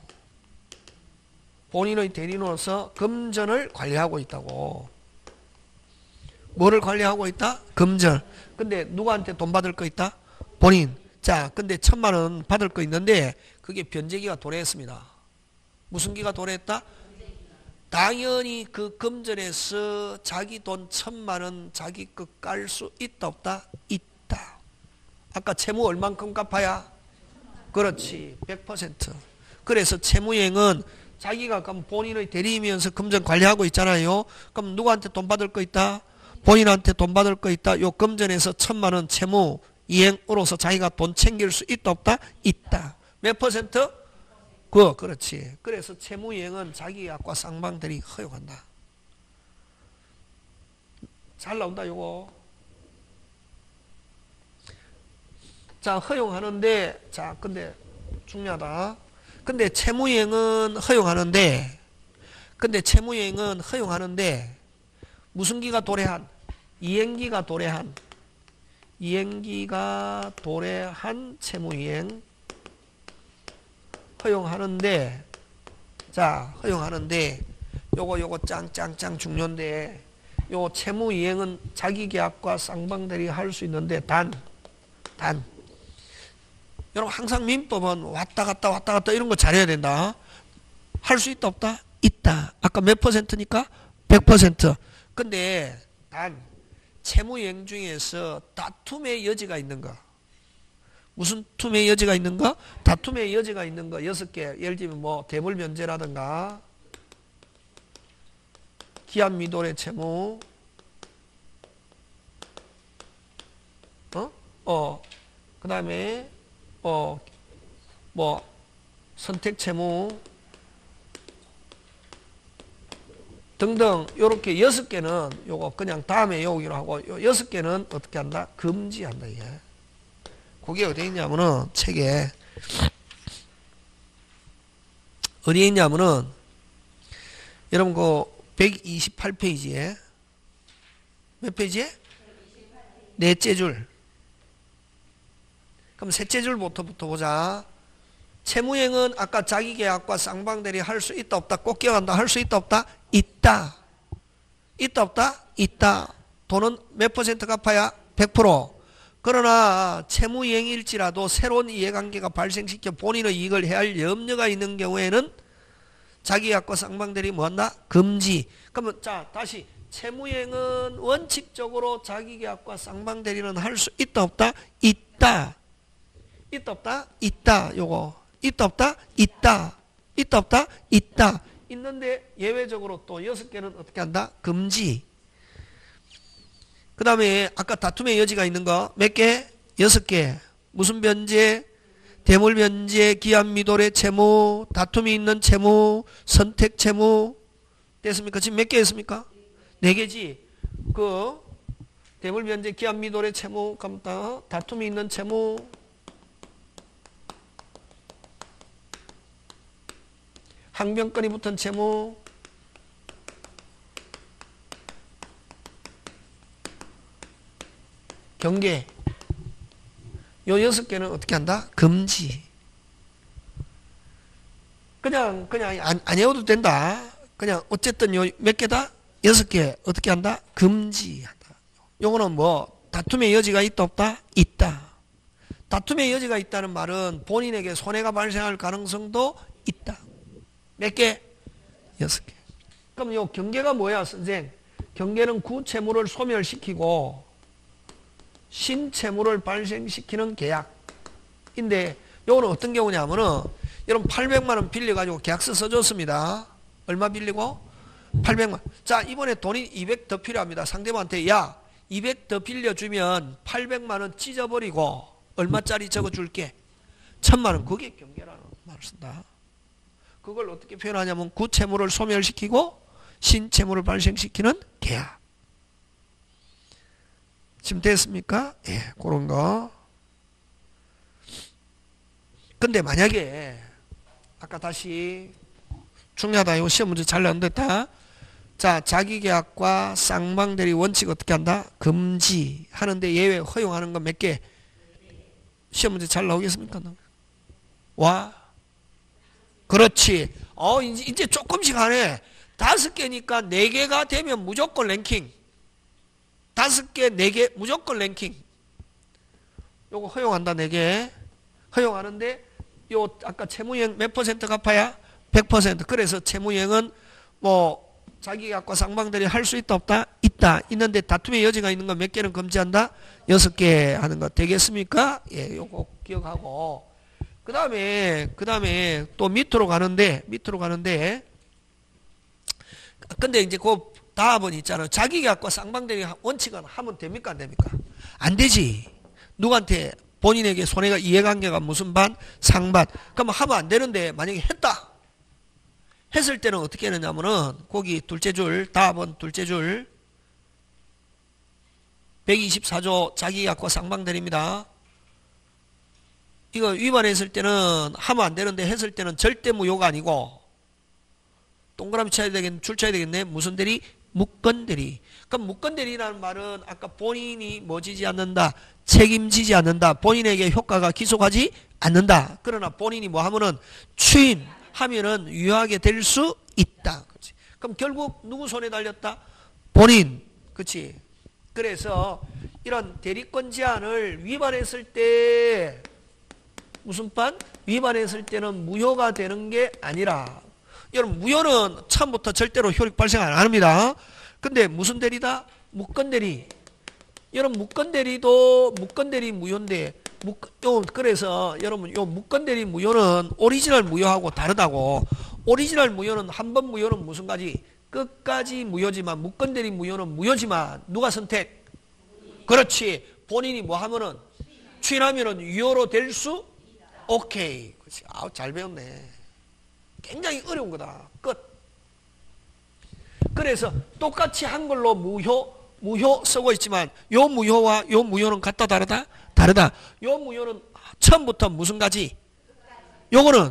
Speaker 1: 본인의 대리인으로서 금전을 관리하고 있다고. 뭐를 관리하고 있다? 금전. 근데 누구한테 돈 받을 거 있다? 본인. 자, 근데 천만 원 받을 거 있는데 그게 변제기가 도래했습니다. 무슨 기가 도래했다? 당연히 그 금전에서 자기 돈 천만 원 자기 거 깔 수 있다 없다? 있다. 아까 채무 얼만큼 갚아야? 그렇지. 백 퍼센트. 그래서 채무이행은 자기가 그럼 본인의 대리이면서 금전 관리하고 있잖아요. 그럼 누구한테 돈 받을 거 있다? 본인한테 돈 받을 거 있다. 요 금전에서 천만 원 채무 이행으로서 자기가 돈 챙길 수 있다 없다? 있다. 몇 퍼센트? 그, 그렇지. 그래서 채무이행은 자기 약과 쌍방들이 허용한다. 잘 나온다 요거. 자, 허용하는데, 자, 근데 중요하다. 근데 채무이행은 허용하는데, 근데 채무이행은 허용하는데 무슨 기가 도래한? 이행기가 도래한. 이행기가 도래한 채무이행 허용하는데, 자, 허용하는데 요거 요거 짱짱짱 중요한데, 요 채무이행은 자기 계약과 쌍방들이 할 수 있는데 단, 단. 여러분 항상 민법은 왔다 갔다 왔다 갔다 이런 거 잘해야 된다. 할 수 있다 없다? 있다. 아까 몇 퍼센트니까? 백 퍼센트. 근데 단 채무이행 중에서 다툼의 여지가 있는 거. 무슨 툼의 여지가 있는 거? 다툼의 여지가 있는 거 여섯 개. 예를 들면 뭐 대물 면제라든가 기한 미도의 채무, 어, 어, 그 다음에 어, 뭐 선택 채무 등등 요렇게 여섯 개는 요거 그냥 다음에 여기로 하고 요 여섯 개는 어떻게 한다? 금지한다 이게. 그게 어디에 있냐면은 책에 어디에 있냐면은 여러분 그 백이십팔 페이지에 몇 페이지에? 넷째 줄. 그럼 셋째 줄부터부터 보자. 채무이행은 아까 자기계약과 쌍방대리 할 수 있다 없다? 꼭 기억한다. 할 수 있다 없다? 있다. 있다 없다? 있다. 돈은 몇 퍼센트 갚아야? 백 퍼센트. 그러나 채무이행일지라도 새로운 이해관계가 발생시켜 본인의 이익을 해할 염려가 있는 경우에는 자기계약과 쌍방대리 뭐한다? 금지. 그러면 자 다시 채무이행은 원칙적으로 자기계약과 쌍방대리는 할 수 있다 없다? 있다. 있다 없다? 있다. 요거 있다 없다? 있다. 있다 없다? 있다. 있는데 예외적으로 또 여섯 개는 어떻게 한다? 금지. 그 다음에 아까 다툼의 여지가 있는 거 몇 개? 여섯 개. 무슨 변제? 대물 변제, 기한 미도의 채무, 다툼이 있는 채무, 선택 채무. 됐습니까? 지금 몇 개였습니까? 네 개지. 그 대물 변제, 기한 미도의 채무, 깜다 다툼이 있는 채무, 항변권이 붙은 채무, 경계. 요 여섯 개는 어떻게 한다? 금지. 그냥 그냥 안, 안 해도 된다. 그냥 어쨌든 요 몇 개다? 여섯 개. 어떻게 한다? 금지한다. 요거는 뭐 다툼의 여지가 있다 없다? 있다. 다툼의 여지가 있다는 말은 본인에게 손해가 발생할 가능성도 있다. 몇 개? 여섯 개. 그럼 요 경계가 뭐야, 선생? 경계는 구채무를 소멸시키고 신채무를 발생시키는 계약인데, 요거는 어떤 경우냐면은 여러분 팔백만 원 빌려가지고 계약서 써줬습니다. 얼마 빌리고? 팔백만. 자, 이번에 돈이 이백 더 필요합니다. 상대방한테 야 이백 더 빌려주면 팔백만 원 찢어버리고 얼마짜리 적어줄게? 천만 원. 그게 경계라는 말을 쓴다. 그걸 어떻게 표현하냐면 구채무를 소멸시키고 신채무를 발생시키는 계약. 지금 됐습니까? 예, 그런 거. 근데 만약에 아까 다시 중요하다. 이거 시험 문제 잘 나온댔다. 자, 자기계약과 쌍방대리 원칙 어떻게 한다? 금지 하는데 예외 허용하는 건 몇 개? 시험 문제 잘 나오겠습니까? 와, 그렇지. 어, 이제, 이제 조금씩 하네. 다섯 개니까 네 개가 되면 무조건 랭킹. 다섯 개, 네 개 무조건 랭킹. 요거 허용한다. 네 개 허용하는데 요 아까 채무이행 몇 퍼센트 갚아야? 백 퍼센트. 그래서 채무이행은 뭐 자기계약과 쌍방대리 할 수 있다 없다? 있다. 있는데 다툼의 여지가 있는 거 몇 개는 금지한다? 여섯 개 하는 거 되겠습니까? 예, 요거 기억하고. 그 다음에 그 다음에 또 밑으로 가는데 밑으로 가는데 근데 이제 그 다음은 있잖아. 자기계약과 쌍방대리 원칙은 하면 됩니까? 안 됩니까? 안 되지. 누구한테? 본인에게 손해가 이해관계가 무슨 반? 상반. 그러면 하면 안 되는데 만약에 했다. 했을 때는 어떻게 하느냐면은 거기 둘째 줄, 답은 둘째 줄 백이십사 조 자기계약과 쌍방대리입니다. 이거 위반했을 때는 하면 안 되는데 했을 때는 절대 무효가 아니고 동그라미 쳐야 되겠네, 줄 쳐야 되겠네. 무슨 대리? 무건대리. 그럼 무건대리라는 말은 아까 본인이 뭐 지지 않는다? 책임지지 않는다. 본인에게 효과가 기속하지 않는다. 그러나 본인이 뭐 하면은 추인하면은 유효하게 될 수 있다. 그렇지. 그럼 결국 누구 손에 달렸다? 본인. 그렇지. 그래서 이런 대리권 제한을 위반했을 때 무슨 반? 위반했을 때는 무효가 되는 게 아니라 여러분 무효는 처음부터 절대로 효력 발생 안 합니다. 근데 무슨 대리다? 무건대리. 여러분 무건대리도 무건대리 무효인데 요 그래서 여러분 요 무건대리 무효는 오리지널 무효하고 다르다고. 오리지널 무효는 한 번 무효는 무슨 가지? 끝까지 무효지만 무건대리 무효는 무효지만 누가 선택? 그렇지. 본인이 뭐 하면은 추인하면은 유효로 될 수? 오케이. 그렇지. 아우 잘 배웠네. 굉장히 어려운 거다. 끝. 그래서 똑같이 한글로 무효, 무효 쓰고 있지만 요 무효와 요 무효는 같다 다르다? 다르다. 요 무효는 처음부터 무슨 가지? 요거는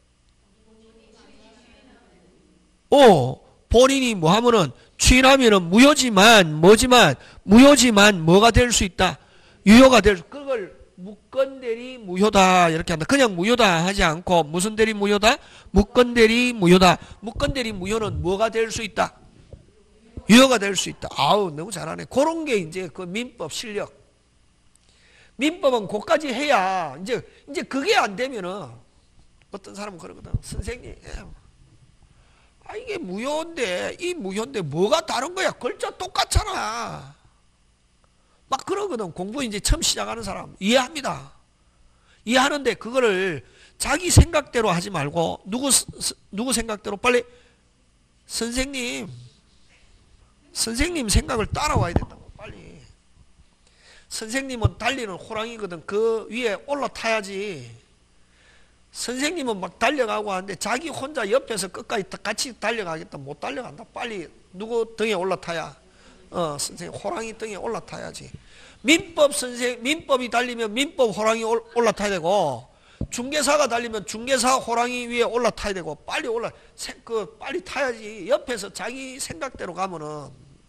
Speaker 1: 오 본인이 뭐 하면은 추인하면은 무효지만 뭐지만 무효지만 뭐가 될 수 있다? 유효가 될 수. 그걸 무건대리 무효다 이렇게 한다. 그냥 무효다 하지 않고 무슨 대리 무효다? 무건대리 무효다. 무건대리 무효는 뭐가 될 수 있다? 유효가 될 수 있다. 아우 너무 잘하네. 그런 게 이제 그 민법 실력. 민법은 그까지 해야 이제 이제 그게 안 되면은 어떤 사람은 그러거든. 선생님, 아 이게 무효인데 이 무효인데 뭐가 다른 거야? 글자 똑같잖아. 막 그러거든. 공부 이제 처음 시작하는 사람 이해합니다. 이해하는데 그거를 자기 생각대로 하지 말고 누구 누구 생각대로 빨리 선생님 선생님 생각을 따라와야 된다고. 빨리 선생님은 달리는 호랑이거든. 그 위에 올라타야지. 선생님은 막 달려가고 하는데 자기 혼자 옆에서 끝까지 같이 달려가겠다 못 달려간다. 빨리 누구 등에 올라타야 어 선생님 호랑이 등에 올라타야지. 민법 선생 민법이 달리면 민법 호랑이 올라타야 되고 중개사가 달리면 중개사 호랑이 위에 올라타야 되고 빨리 올라 그 빨리 타야지. 옆에서 자기 생각대로 가면은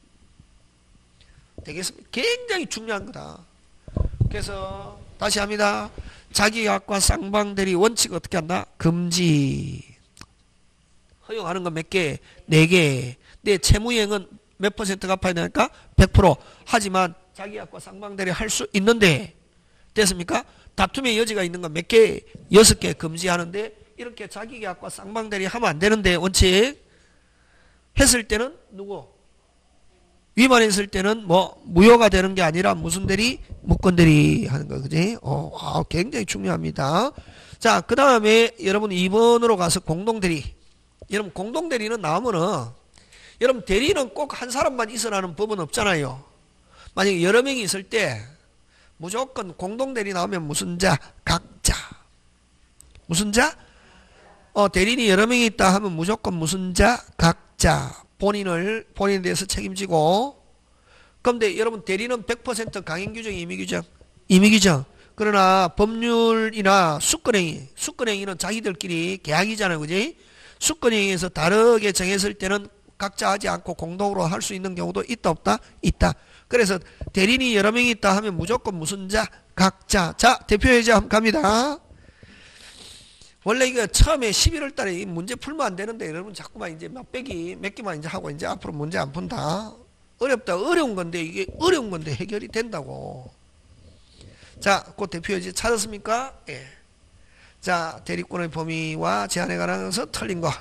Speaker 1: 되겠습니까? 굉장히 중요한 거다. 그래서 다시 합니다. 자기계약과 쌍방대리 원칙 어떻게 한다? 금지. 허용하는 건 몇 개? 네 개. 내 채무이행은 몇 퍼센트 갚아야 되니까? 백 퍼센트. 하지만 자기계약과 쌍방대리 할 수 있는데 됐습니까? 다툼의 여지가 있는 건 몇 개? 여섯 개 금지하는데 이렇게 자기계약과 쌍방대리 하면 안 되는데 원칙 했을 때는 누구? 위반했을 때는 뭐 무효가 되는 게 아니라 무슨 대리? 무건대리 하는 거 그지? 어, 아, 굉장히 중요합니다. 자, 그 다음에 여러분 이 번으로 가서 공동대리. 여러분 공동대리는 나오면은 여러분 대리는 꼭 한 사람만 있으라는 법은 없잖아요. 만약에 여러 명이 있을 때 무조건 공동대리 나오면 무슨 자? 각자. 무슨 자? 어, 대리인이 여러 명이 있다 하면 무조건 무슨 자? 각자. 본인을, 본인에 대해서 책임지고. 그런데 여러분 대리는 백 퍼센트 강행규정, 임의규정? 임의규정. 그러나 법률이나 수권행위, 수권행위는 자기들끼리 계약이잖아요. 그지? 수권행위에서 다르게 정했을 때는 각자 하지 않고 공동으로 할 수 있는 경우도 있다 없다? 있다. 그래서 대리인이 여러 명이 있다 하면 무조건 무슨 자? 각자. 자, 대표예제 한번 갑니다. 원래 이거 처음에 십일월 달에 이 문제 풀면 안 되는데 여러분 자꾸만 이제 몇 빼기 몇 개만 이제 하고 이제 앞으로 문제 안 푼다. 어렵다. 어려운 건데 이게 어려운 건데 해결이 된다고. 자, 그 대표예제 찾았습니까? 예. 자, 대리권의 범위와 제한에 관해서 틀린 거.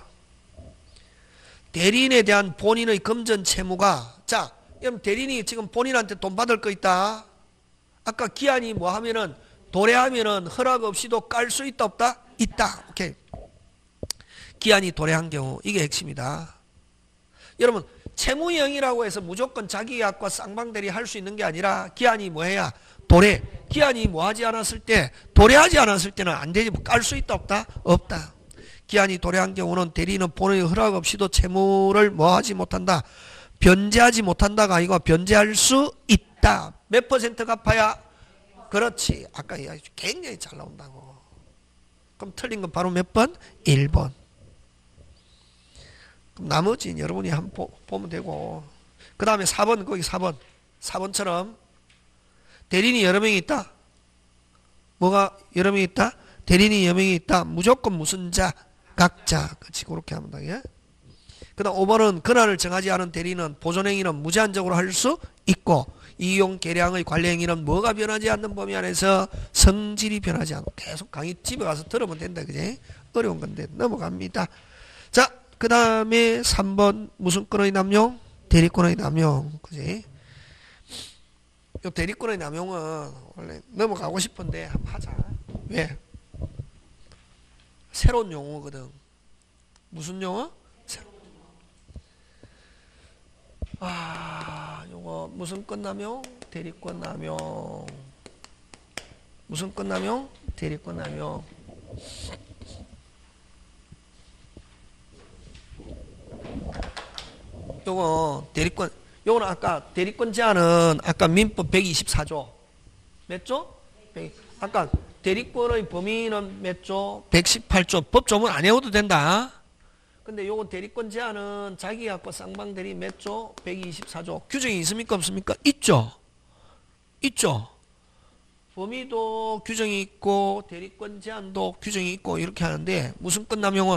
Speaker 1: 대리인에 대한 본인의 금전 채무가, 자, 그럼 대리인이 지금 본인한테 돈 받을 거 있다. 아까 기한이 뭐 하면은 도래하면은 허락 없이도 깔 수 있다 없다? 있다. 오케이. 기한이 도래한 경우 이게 핵심이다. 여러분 채무형이라고 해서 무조건 자기약과 쌍방대리 할 수 있는 게 아니라 기한이 뭐해야 도래. 기한이 뭐하지 않았을 때 도래하지 않았을 때는 안 되지. 깔 수 있다 없다? 없다. 기한이 도래한 경우는 대리인은 본인의 허락 없이도 채무를 뭐하지 못한다. 변제하지 못한다가 아니고 변제할 수 있다. 몇 퍼센트 갚아야? 그렇지. 아까 이야기 굉장히 잘 나온다고. 그럼 틀린 건 바로 몇 번? 일 번. 그럼 나머지는 여러분이 한번 보면 되고. 그 다음에 사 번, 거기 사 번. 사 번처럼 대리인이 여러 명이 있다. 뭐가 여러 명이 있다? 대리인이 여러 명이 있다. 무조건 무슨 자? 각자. 그렇지. 그렇게 하면 돼. 그 다음 오 번은 근한을 정하지 않은 대리인은 보존행위는 무제한적으로 할 수 있고 이용 계량의 관리행위는 뭐가 변하지 않는 범위 안에서 성질이 변하지 않고 계속 강의 집에 가서 들으면 된다. 그지? 어려운 건데 넘어갑니다. 자, 그 다음에 삼 번 무슨 권의 남용? 대리권의 남용. 그지? 요 대리권의 남용은 원래 넘어가고 싶은데 한번 하자. 왜? 새로운 용어거든. 무슨 용어? 아, 요거 무슨 권 남용? 대리권 남용. 무슨 권 남용? 대리권 남용. 요거 대리권, 요거는 아까 대리권 제한은 아까 민법 백이십사 조 몇 조? 백, 아까 대리권의 범위는 몇 조? 백십팔 조. 법조문 안 외워도 된다. 근데 요거 대리권 제한은 자기약과 쌍방대리 몇 조? 백이십사 조. 규정이 있습니까? 없습니까? 있죠. 있죠. 범위도 규정이 있고 대리권 제한도 규정이 있고 이렇게 하는데 무슨 권 남용은?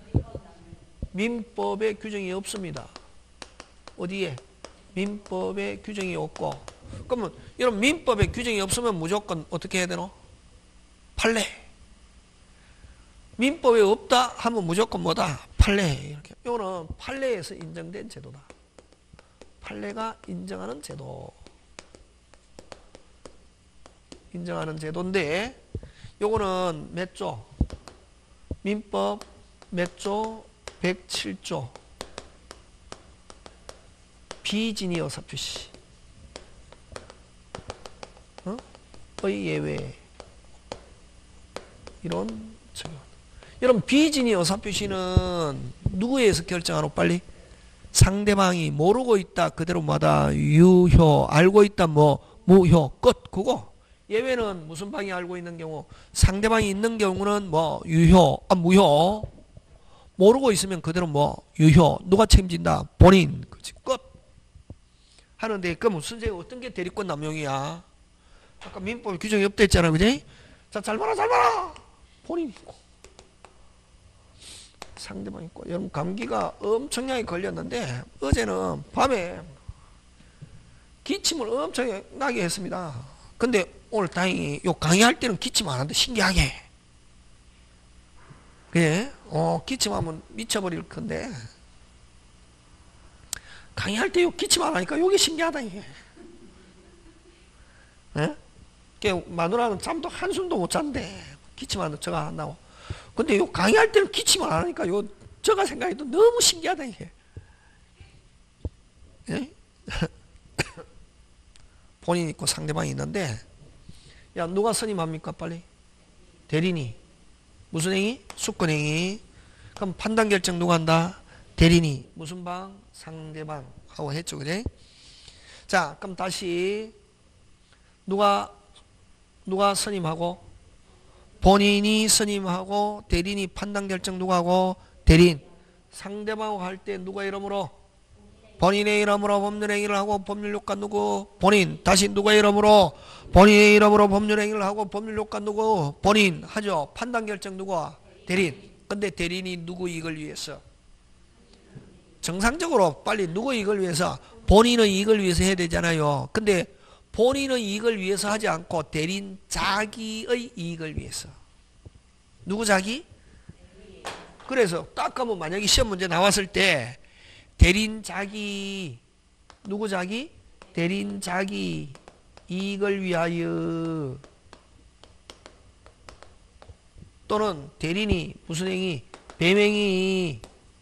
Speaker 1: 민법에 규정이 없습니다. 어디에? 민법에 규정이 없고. 그러면 이런 민법에 규정이 없으면 무조건 어떻게 해야 되노? 판례. 민법에 없다 하면 무조건 뭐다? 판례. 이렇게. 이거는 판례에서 인정된 제도다. 판례가 인정하는 제도. 인정하는 제도인데 요거는 몇 조? 민법 몇 조? 백칠 조. 비진이 의사표시. 어? 의 예외. 이런 적용. 여러분 비진이 의사표시는 누구에 의해서 결정하노? 빨리. 상대방이 모르고 있다 그대로 뭐다? 유효. 알고 있다 뭐 무효. 끝. 그거. 예외는 무슨 방이 알고 있는 경우? 상대방이 있는 경우는 뭐 유효. 아 무효. 모르고 있으면 그대로 뭐 유효. 누가 책임진다? 본인. 그렇지. 끝. 하는데 그럼 선생님 어떤 게 대리권 남용이야? 아까 민법 규정이 없다 했잖아. 그지? 자, 잘 봐라 잘 봐라. 본인 있고 상대방 있고. 여러분 감기가 엄청나게 걸렸는데 어제는 밤에 기침을 엄청나게 했습니다. 근데 오늘 다행히 요 강의할 때는 기침 안 하는데 신기하게. 그래? 어, 기침하면 미쳐버릴 건데 강의할 때 요 기침 안 하니까 요게 신기하다 이게. 예? 마누라는 잠도 한숨도 못 잔대. 기침하는 저가 안 나고. 근데 요 강의할 때는 기침을 안 하니까 요 저가 생각해도 너무 신기하다 이게. 예? 본인 있고 상대방이 있는데 야 누가 선임합니까 빨리? 대리인이. 무슨 행위? 수권행위. 그럼 판단 결정 누가 한다? 대리인이. 무슨 방? 상대방 하고 했죠. 그래? 자 그럼 다시 누가 누가 선임하고? 본인이 선임하고 대리인이 판단 결정 누가 하고? 대리인. 상대방하고 할 때 누가 이름으로? 본인의 이름으로 법률행위를 하고 법률효과 누구? 본인. 다시 누가 이름으로? 본인의 이름으로 법률행위를 하고 법률효과 누구? 본인. 하죠. 판단 결정 누가? 대리인. 근데 대리인이 누구 이익을 위해서? 정상적으로 빨리 누구 이익을 위해서? 본인의 이익을 위해서 해야 되잖아요. 근데 본인의 이익을 위해서 하지 않고 대리인 자기의 이익을 위해서. 누구 자기? 그래서 딱 하면 만약에 시험 문제 나왔을 때 대리인 자기, 누구 자기? 대리인 자기 이익을 위하여 또는 대리인이 무슨 행위? 배명이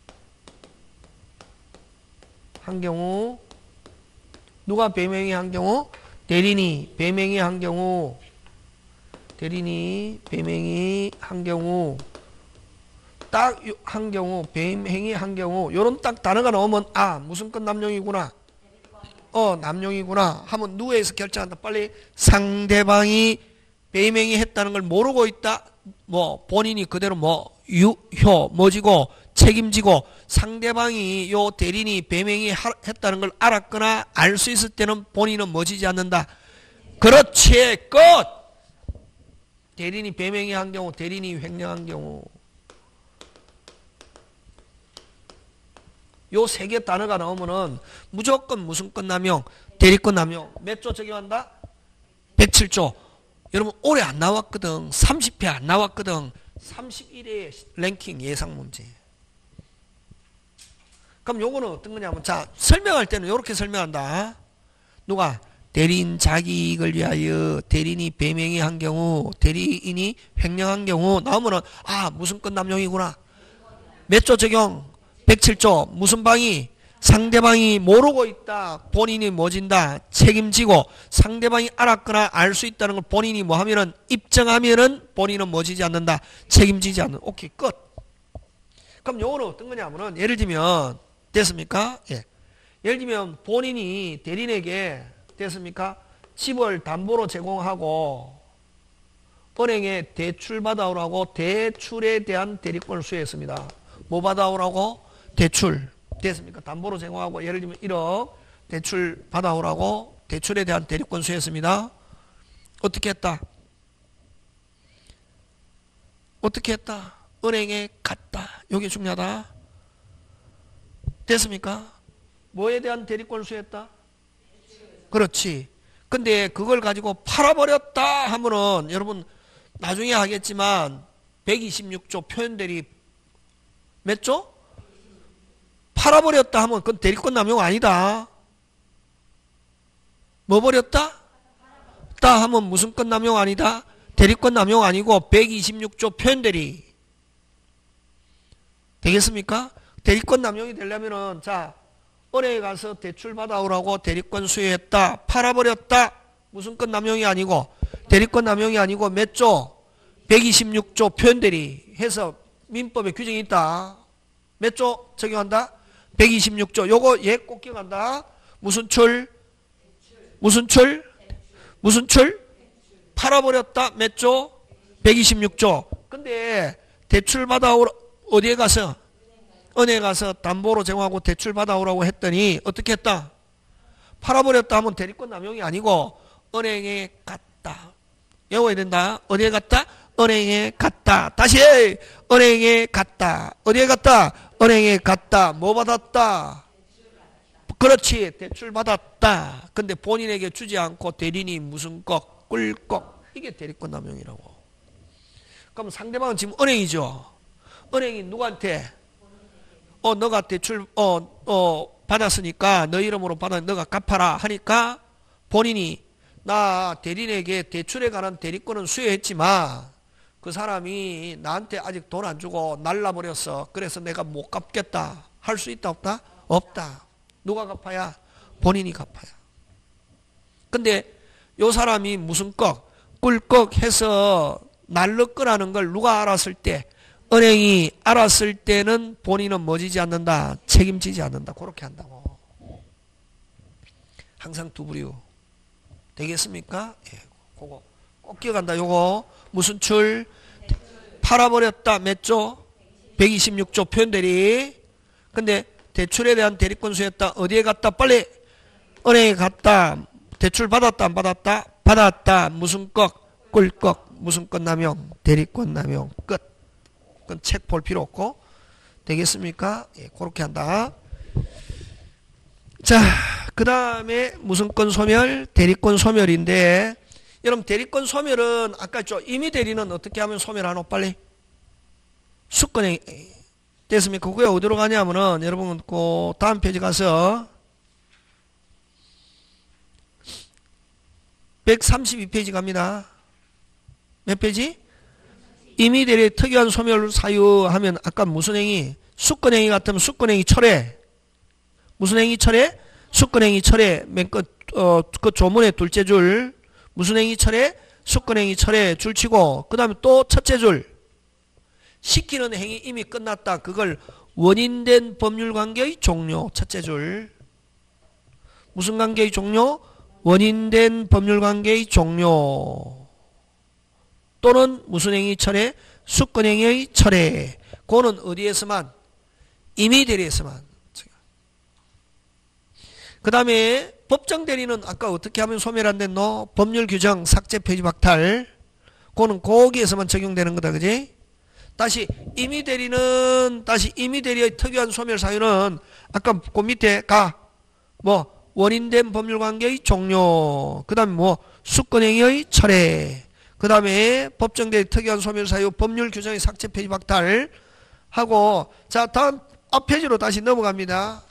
Speaker 1: 한 경우 누가 배명이 한 경우? 대리인이 배명이 한 경우 대리인이 배명이 한 경우 딱 한 경우 배명이 한 경우 요런 딱 단어가 나오면 아 무슨 건 남용이구나 어 남용이구나 하면 누구에서 결정한다. 빨리 상대방이 배명이 했다는 걸 모르고 있다. 뭐 본인이 그대로 뭐 유효 뭐지고 책임지고 상대방이 요 대리인이 배명이 하, 했다는 걸 알았거나 알 수 있을 때는 본인은 뭐지지 않는다. 그렇지 끝. 대리인이 배명이 한 경우 대리인이 횡령한 경우 요 세 개 단어가 나오면은 무조건 무슨 건 남용 대리권 남용 몇 조 적용한다? 백칠 조. 여러분 올해 안 나왔거든. 삼십 회 안 나왔거든. 삼십일 회 랭킹 예상 문제. 그럼 요거는 어떤 거냐면 자 설명할 때는 요렇게 설명한다. 누가? 대리인 자기 이익을 위하여 대리인이 배명이 한 경우 대리인이 횡령한 경우 나오면은 아 무슨 건 남용이구나. 몇 조 적용? 백칠 조. 무슨 방이? 상대방이 모르고 있다. 본인이 뭐진다. 책임지고 상대방이 알았거나 알 수 있다는 걸 본인이 뭐 하면은 입증하면은 본인은 뭐지지 않는다. 책임지지 않는. 오케이 끝. 그럼 요거는 어떤 거냐면은 예를 들면 됐습니까? 예. 예를 들면 본인이 대리인에게 됐습니까? 집을 담보로 제공하고 은행에 대출 받아오라고 대출에 대한 대리권을 수여했습니다. 뭐 받아오라고? 대출. 됐습니까? 담보로 제공하고 예를 들면 일억 대출 받아오라고 대출에 대한 대리권 수여했습니다. 어떻게 했다? 어떻게 했다? 은행에 갔다. 이게 중요하다. 됐습니까? 뭐에 대한 대리권을 수여했다? 그렇지. 근데 그걸 가지고 팔아버렸다 하면은 여러분 나중에 하겠지만 백이십육 조 표현대리 몇 조? 팔아버렸다 하면 그건 대리권 남용 아니다. 뭐 버렸다? 따 하면 무슨 건 남용 아니다? 대리권 남용 아니고 백이십육 조 표현대리. 되겠습니까? 대리권 남용이 되려면은 자 은행에 가서 대출 받아오라고 대리권 수여했다. 팔아버렸다. 무슨 건 남용이 아니고 대리권 남용이 아니고 몇 조? 백이십육 조 표현대리 해서 민법에 규정이 있다. 몇 조 적용한다? 백이십육 조. 요거 얘 꼭 기억한다. 무슨 출? 무슨 출? 무슨 출? 팔아버렸다. 몇 조? 백이십육 조. 근데 대출 받아오라 어디에 가서? 은행에 가서 담보로 제공하고 대출 받아오라고 했더니 어떻게 했다? 팔아버렸다 하면 대리권 남용이 아니고 은행에 갔다. 외워야 된다. 어디에 갔다? 은행에 갔다. 다시 해. 은행에 갔다. 어디에 갔다? 은행에 갔다. 뭐 받았다? 그렇지. 대출 받았다. 근데 본인에게 주지 않고 대리인이 무슨 꺽? 꿀꺽. 이게 대리권 남용이라고. 그럼 상대방은 지금 은행이죠. 은행이 누구한테? 어, 너가 대출, 어, 어, 받았으니까 너 이름으로 받아, 너가 갚아라 하니까 본인이 나 대리인에게 대출에 관한 대리권은 수여했지만 그 사람이 나한테 아직 돈 안 주고 날라버렸어. 그래서 내가 못 갚겠다. 할 수 있다, 없다? 없다. 누가 갚아야? 본인이 갚아야. 근데 요 사람이 무슨 꺽, 꿀꺽 해서 날르거라는 걸 누가 알았을 때? 은행이 알았을 때는 본인은 뭐지지 않는다? 책임지지 않는다. 그렇게 한다고. 항상 두 부류. 되겠습니까? 예, 그거 꼭 기억한다. 요거 무슨 출? 팔아버렸다. 몇 조? 백이십육 조 표현대리. 근데 대출에 대한 대리권수였다. 어디에 갔다? 빨리 은행에 갔다. 대출 받았다 안 받았다? 받았다. 무슨 꺽? 꿀꺽. 무슨 것 남용? 대리권 남용. 끝. 그건 책 볼 필요 없고. 되겠습니까? 예, 그렇게 한다. 자, 그 다음에 무슨 건 소멸? 대리권 소멸인데, 여러분 대리권 소멸은 아까 있죠. 임의 대리는 어떻게 하면 소멸하노? 빨리 수권행 됐습니까? 그게 어디로 가냐면은 여러분 그 다음 페이지 가서 백삼십이 페이지 갑니다. 몇 페이지? 임의 대리의 특이한 소멸 사유하면 아까 무슨 행위? 수권행위 같으면 수권행위 철회. 무슨 행위 철회? 수권행위 철회. 맨 끝, 어, 그 조문의 둘째 줄. 무슨 행위 철회? 수권행위 철회 줄 치고, 그 다음에 또 첫째 줄. 시키는 행위 이미 끝났다. 그걸 원인된 법률관계의 종료. 첫째 줄. 무슨 관계의 종료? 원인된 법률관계의 종료. 또는 무슨 행위 철회? 수권행위의 철회. 그거는 어디에서만? 임의 대리에서만. 그 다음에 법정 대리는 아까 어떻게 하면 소멸 안 됐노? 법률 규정 삭제 폐지 박탈. 그거는 거기에서만 적용되는 거다. 그지? 다시 임의 대리는 다시 임의 대리의 특유한 소멸 사유는 아까 그 밑에 가. 뭐 원인된 법률 관계의 종료. 그 다음에 뭐 수권행위의 철회. 그 다음에 법정 대리 특유한 소멸 사유 법률 규정의 삭제 폐지 박탈 하고, 자 다음 앞 페이지로 다시 넘어갑니다.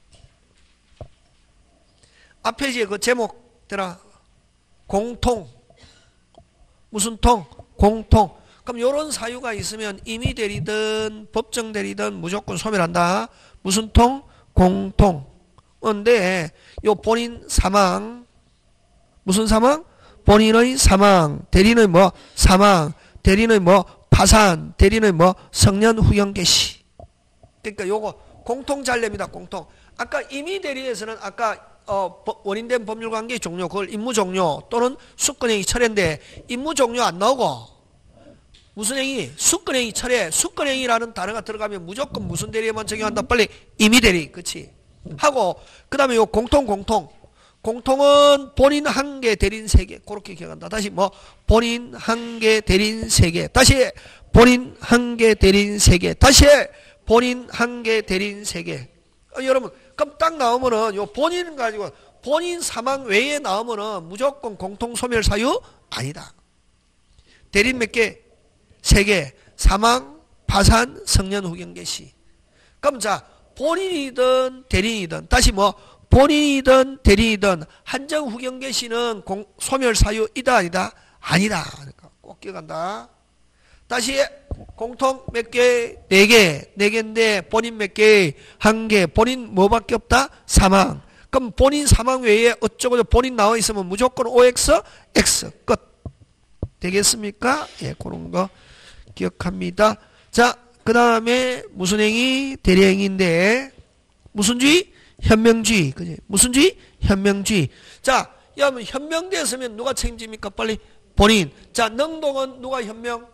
Speaker 1: 앞 페이지에 그 제목 들어 공통. 무슨 통? 공통. 그럼 요런 사유가 있으면 임의 대리든 법정 대리든 무조건 소멸한다. 무슨 통? 공통. 근데 요 본인 사망. 무슨 사망? 본인의 사망. 대리는 뭐? 사망. 대리는 뭐? 파산. 대리는 뭐? 성년 후견 개시. 그러니까 요거 공통 잘례입니다. 공통. 아까 임의 대리에서는 아까 어, 원인된 법률관계 종료, 그걸 임무 종료 또는 수권행위 철회인데 임무 종료 안 나오고 무슨 행위? 수권행위 철회. 수권행위라는 단어가 들어가면 무조건 무슨 대리에만 적용한다? 빨리 임의 대리. 그치? 하고 그 다음에 요 공통 공통. 공통은 본인 한 개 대리인 세 개. 그렇게 기억한다. 다시 뭐 본인 한 개 대리인 세 개. 다시 본인 한 개 대리인 세 개. 다시 본인 한 개 대리인 세 개. 어, 여러분 그럼 딱 나오면은 요 본인 가지고 본인 사망 외에 나오면은 무조건 공통 소멸 사유 아니다. 대리인 몇 개? 세 개. 사망, 파산, 성년 후견 개시. 그럼 자 본인이든 대리인이든 다시 뭐 본인이든 대리인이든 한정 후견 개시는 공, 소멸 사유이다 아니다? 아니다. 그러니까 꼭 기억한다. 다시 공통 몇 개? 네 개. 네 개인데 본인 몇 개? 한 개. 본인 뭐밖에 없다? 사망. 그럼 본인 사망 외에 어쩌고 본인 나와 있으면 무조건 오엑스, X. 끝. 되겠습니까? 예, 그런 거 기억합니다. 자, 그 다음에 무슨 행위? 대리행위인데 무슨 주의? 현명주의. 그지? 무슨 주의? 현명주의. 자, 여러분 현명되었으면 누가 책임집니까? 빨리 본인. 자, 능동은 누가 현명?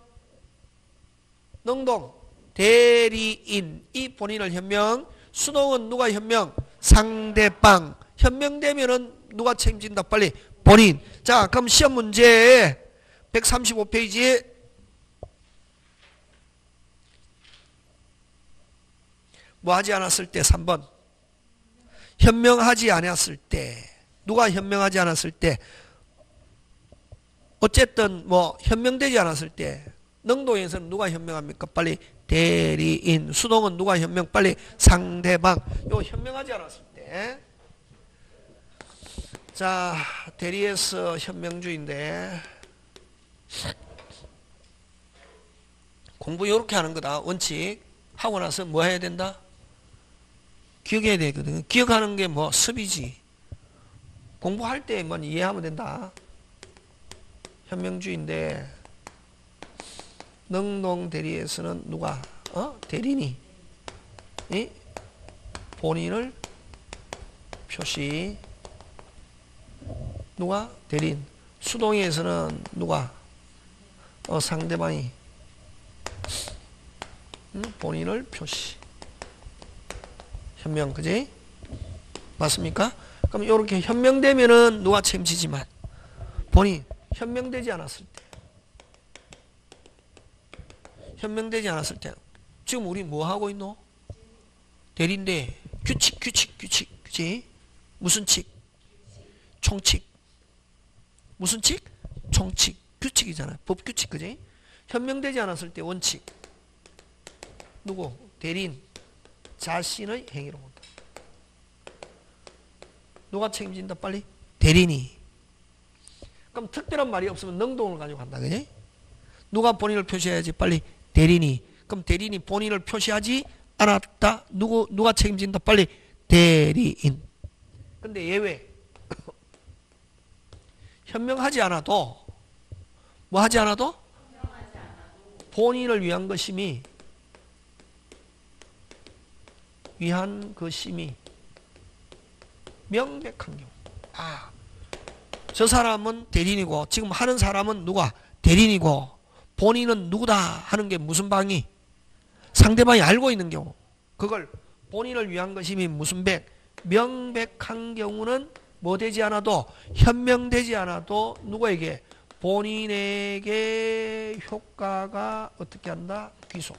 Speaker 1: 능동. 대리인이 본인을 현명. 수동은 누가 현명? 상대방. 현명되면은 누가 책임진다? 빨리 본인. 자, 그럼 시험 문제 백삼십오 페이지에 뭐 하지 않았을 때 삼 번. 현명하지 않았을 때. 누가 현명하지 않았을 때. 어쨌든 뭐 현명되지 않았을 때. 능동에서는 누가 현명합니까? 빨리 대리인. 수동은 누가 현명? 빨리 상대방. 요 현명하지 않았을 때. 자, 대리에서 현명주의인데 공부 요렇게 하는 거다. 원칙. 하고 나서 뭐 해야 된다? 기억해야 되거든. 기억하는 게 뭐 습이지. 공부할 때만 이해하면 된다. 현명주의인데 능동 대리에서는 누가? 어? 대리인이 이? 본인을 표시. 누가? 대리인. 수동의에서는 누가 어, 상대방이 음? 본인을 표시 현명 그지? 맞습니까? 그럼 이렇게 현명되면은 누가 책임지지만 본인 현명되지 않았을 때 현명되지 않았을 때 지금 우리 뭐 하고 있노? 대리인데 규칙 규칙 규칙 그지? 무슨 칙? 총칙. 무슨 칙? 총칙. 규칙이잖아. 법규칙 그지? 현명되지 않았을 때 원칙. 누구? 대리인 자신의 행위로 본다. 누가 책임진다 빨리? 대리인이. 그럼 특별한 말이 없으면 능동을 가지고 간다 그지? 누가 본인을 표시해야지 빨리? 대리인이. 그럼 대리인이 본인을 표시하지 않았다. 누구 누가 책임진다 빨리? 대리인. 근데 예외. 현명하지 않아도 뭐 하지 않아도 본인을 위한 것임이 위한 것임이 명백한 경우. 아, 저 사람은 대리인이고 지금 하는 사람은 누가? 대리인이고 본인은 누구다 하는 게 무슨 방이? 상대방이 알고 있는 경우. 그걸 본인을 위한 것임이 무슨 백? 명백한 경우는 뭐 되지 않아도 현명되지 않아도 누구에게? 본인에게 효과가 어떻게 한다? 귀속.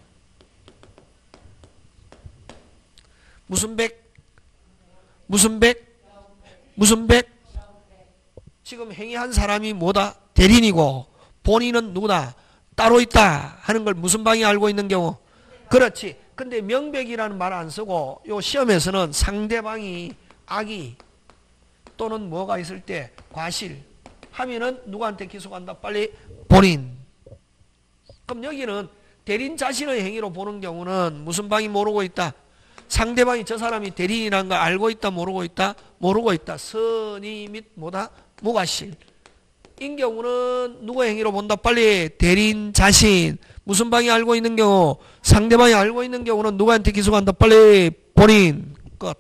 Speaker 1: 무슨 백? 무슨 백? 무슨 백? 지금 행위한 사람이 뭐다? 대리인이고 본인은 누구다? 따로 있다 하는 걸 무슨 방이 알고 있는 경우? 그렇지. 근데 명백이라는 말 안 쓰고 요 시험에서는 상대방이 악의 또는 뭐가 있을 때 과실 하면은 누구한테 기소한다? 빨리 본인. 그럼 여기는 대리인 자신의 행위로 보는 경우는 무슨 방이 모르고 있다? 상대방이 저 사람이 대리인이라는 걸 알고 있다 모르고 있다? 모르고 있다. 선의 및 뭐다? 무과실. 인 경우는 누구의 행위로 본다? 빨리 대리인 자신. 무슨 방이 알고 있는 경우? 상대방이 알고 있는 경우는 누구한테 기소한다? 빨리 본인. 끝.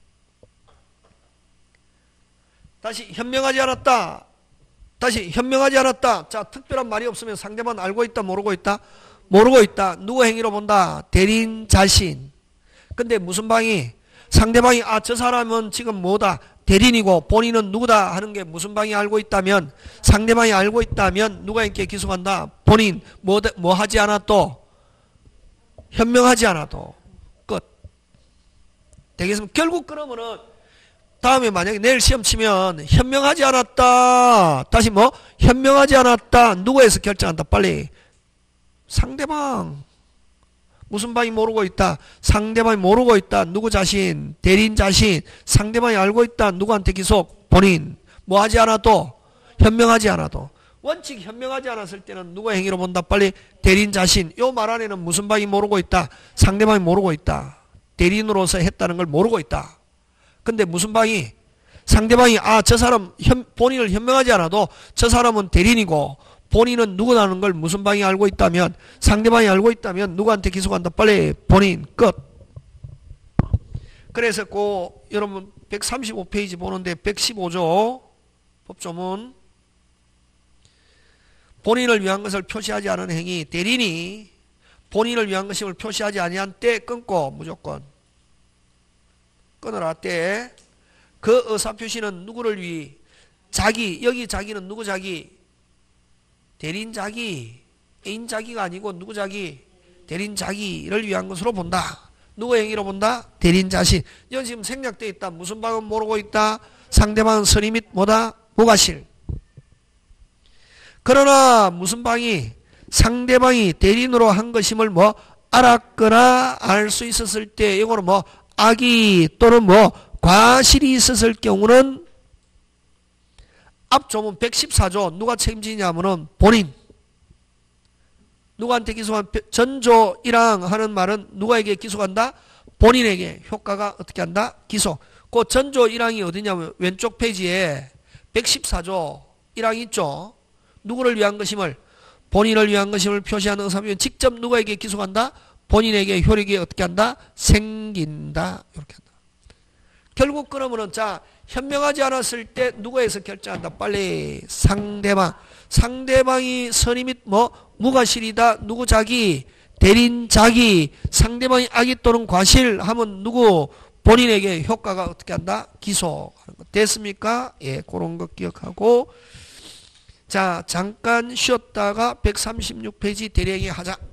Speaker 1: 다시 현명하지 않았다. 다시 현명하지 않았다. 자, 특별한 말이 없으면 상대방 알고 있다 모르고 있다? 모르고 있다. 누구 행위로 본다? 대리인 자신. 근데 무슨 방이? 상대방이 아, 저 사람은 지금 뭐다? 대리인이고 본인은 누구다 하는 게 무슨 방이 알고 있다면, 상대방이 알고 있다면 누가 있게 기소한다? 본인. 뭐, 뭐 하지 않아도, 현명하지 않아도 끝. 되겠습니까? 결국 그러면은 다음에 만약에 내일 시험 치면 현명하지 않았다. 다시 뭐? 현명하지 않았다. 누구에서 결정한다? 빨리. 상대방. 무슨 방이 모르고 있다? 상대방이 모르고 있다. 누구 자신? 대리인 자신. 상대방이 알고 있다. 누구한테 기속? 본인. 뭐 하지 않아도? 현명하지 않아도. 원칙 현명하지 않았을 때는 누구 행위로 본다? 빨리 대리인 자신. 요 말 안에는 무슨 방이 모르고 있다? 상대방이 모르고 있다. 대리인으로서 했다는 걸 모르고 있다. 근데 무슨 방이? 상대방이 아, 저 사람 현, 본인을 현명하지 않아도 저 사람은 대리인이고 본인은 누구라는 걸 무슨 방이 알고 있다면, 상대방이 알고 있다면 누구한테 기소한다? 빨리 본인. 끝. 그래서 그 여러분 백삼십오 페이지 보는데 백십오 조 법조문 본인을 위한 것을 표시하지 않은 행위, 대리인이 본인을 위한 것임을 표시하지 아니한 때 끊고 무조건 끊어라. 때 그 의사표시는 누구를 위해? 자기. 여기 자기는 누구 자기? 대리인 자기. 애인 자기가 아니고 누구 자기? 대리인 자기를 위한 것으로 본다. 누구 행위로 본다? 대리인 자신. 이건 지금 생략되어 있다. 무슨 방은 모르고 있다? 상대방은 선의 및 뭐다? 무과실. 그러나 무슨 방이? 상대방이 대리인으로 한 것임을 뭐 알았거나 알 수 있었을 때, 이거는 뭐 악의 또는 뭐 과실이 있었을 경우는 앞 조문 백십사 조 누가 책임지냐면은 본인. 누구한테 기소한? 전조 일 항 하는 말은 누구에게 기소한다? 본인에게. 효과가 어떻게 한다? 기소. 그 전조 일 항이 어디냐면 왼쪽 페이지에 백십사 조 일 항이 있죠. 누구를 위한 것임을? 본인을 위한 것임을 표시하는 의사표현 직접 누구에게 기소한다? 본인에게 효력이 어떻게 한다? 생긴다. 이렇게 한다. 결국 그러면은 자, 현명하지 않았을 때 누구에서 결정한다? 빨리 상대방. 상대방이 선의 및 뭐 무과실이다. 누구 자기? 대리인 자기. 상대방이 악의 또는 과실 하면 누구? 본인에게 효과가 어떻게 한다? 기소하는 거. 됐습니까? 예, 그런 거 기억하고. 자, 잠깐 쉬었다가 백삼십육 페이지 대리행위 하자.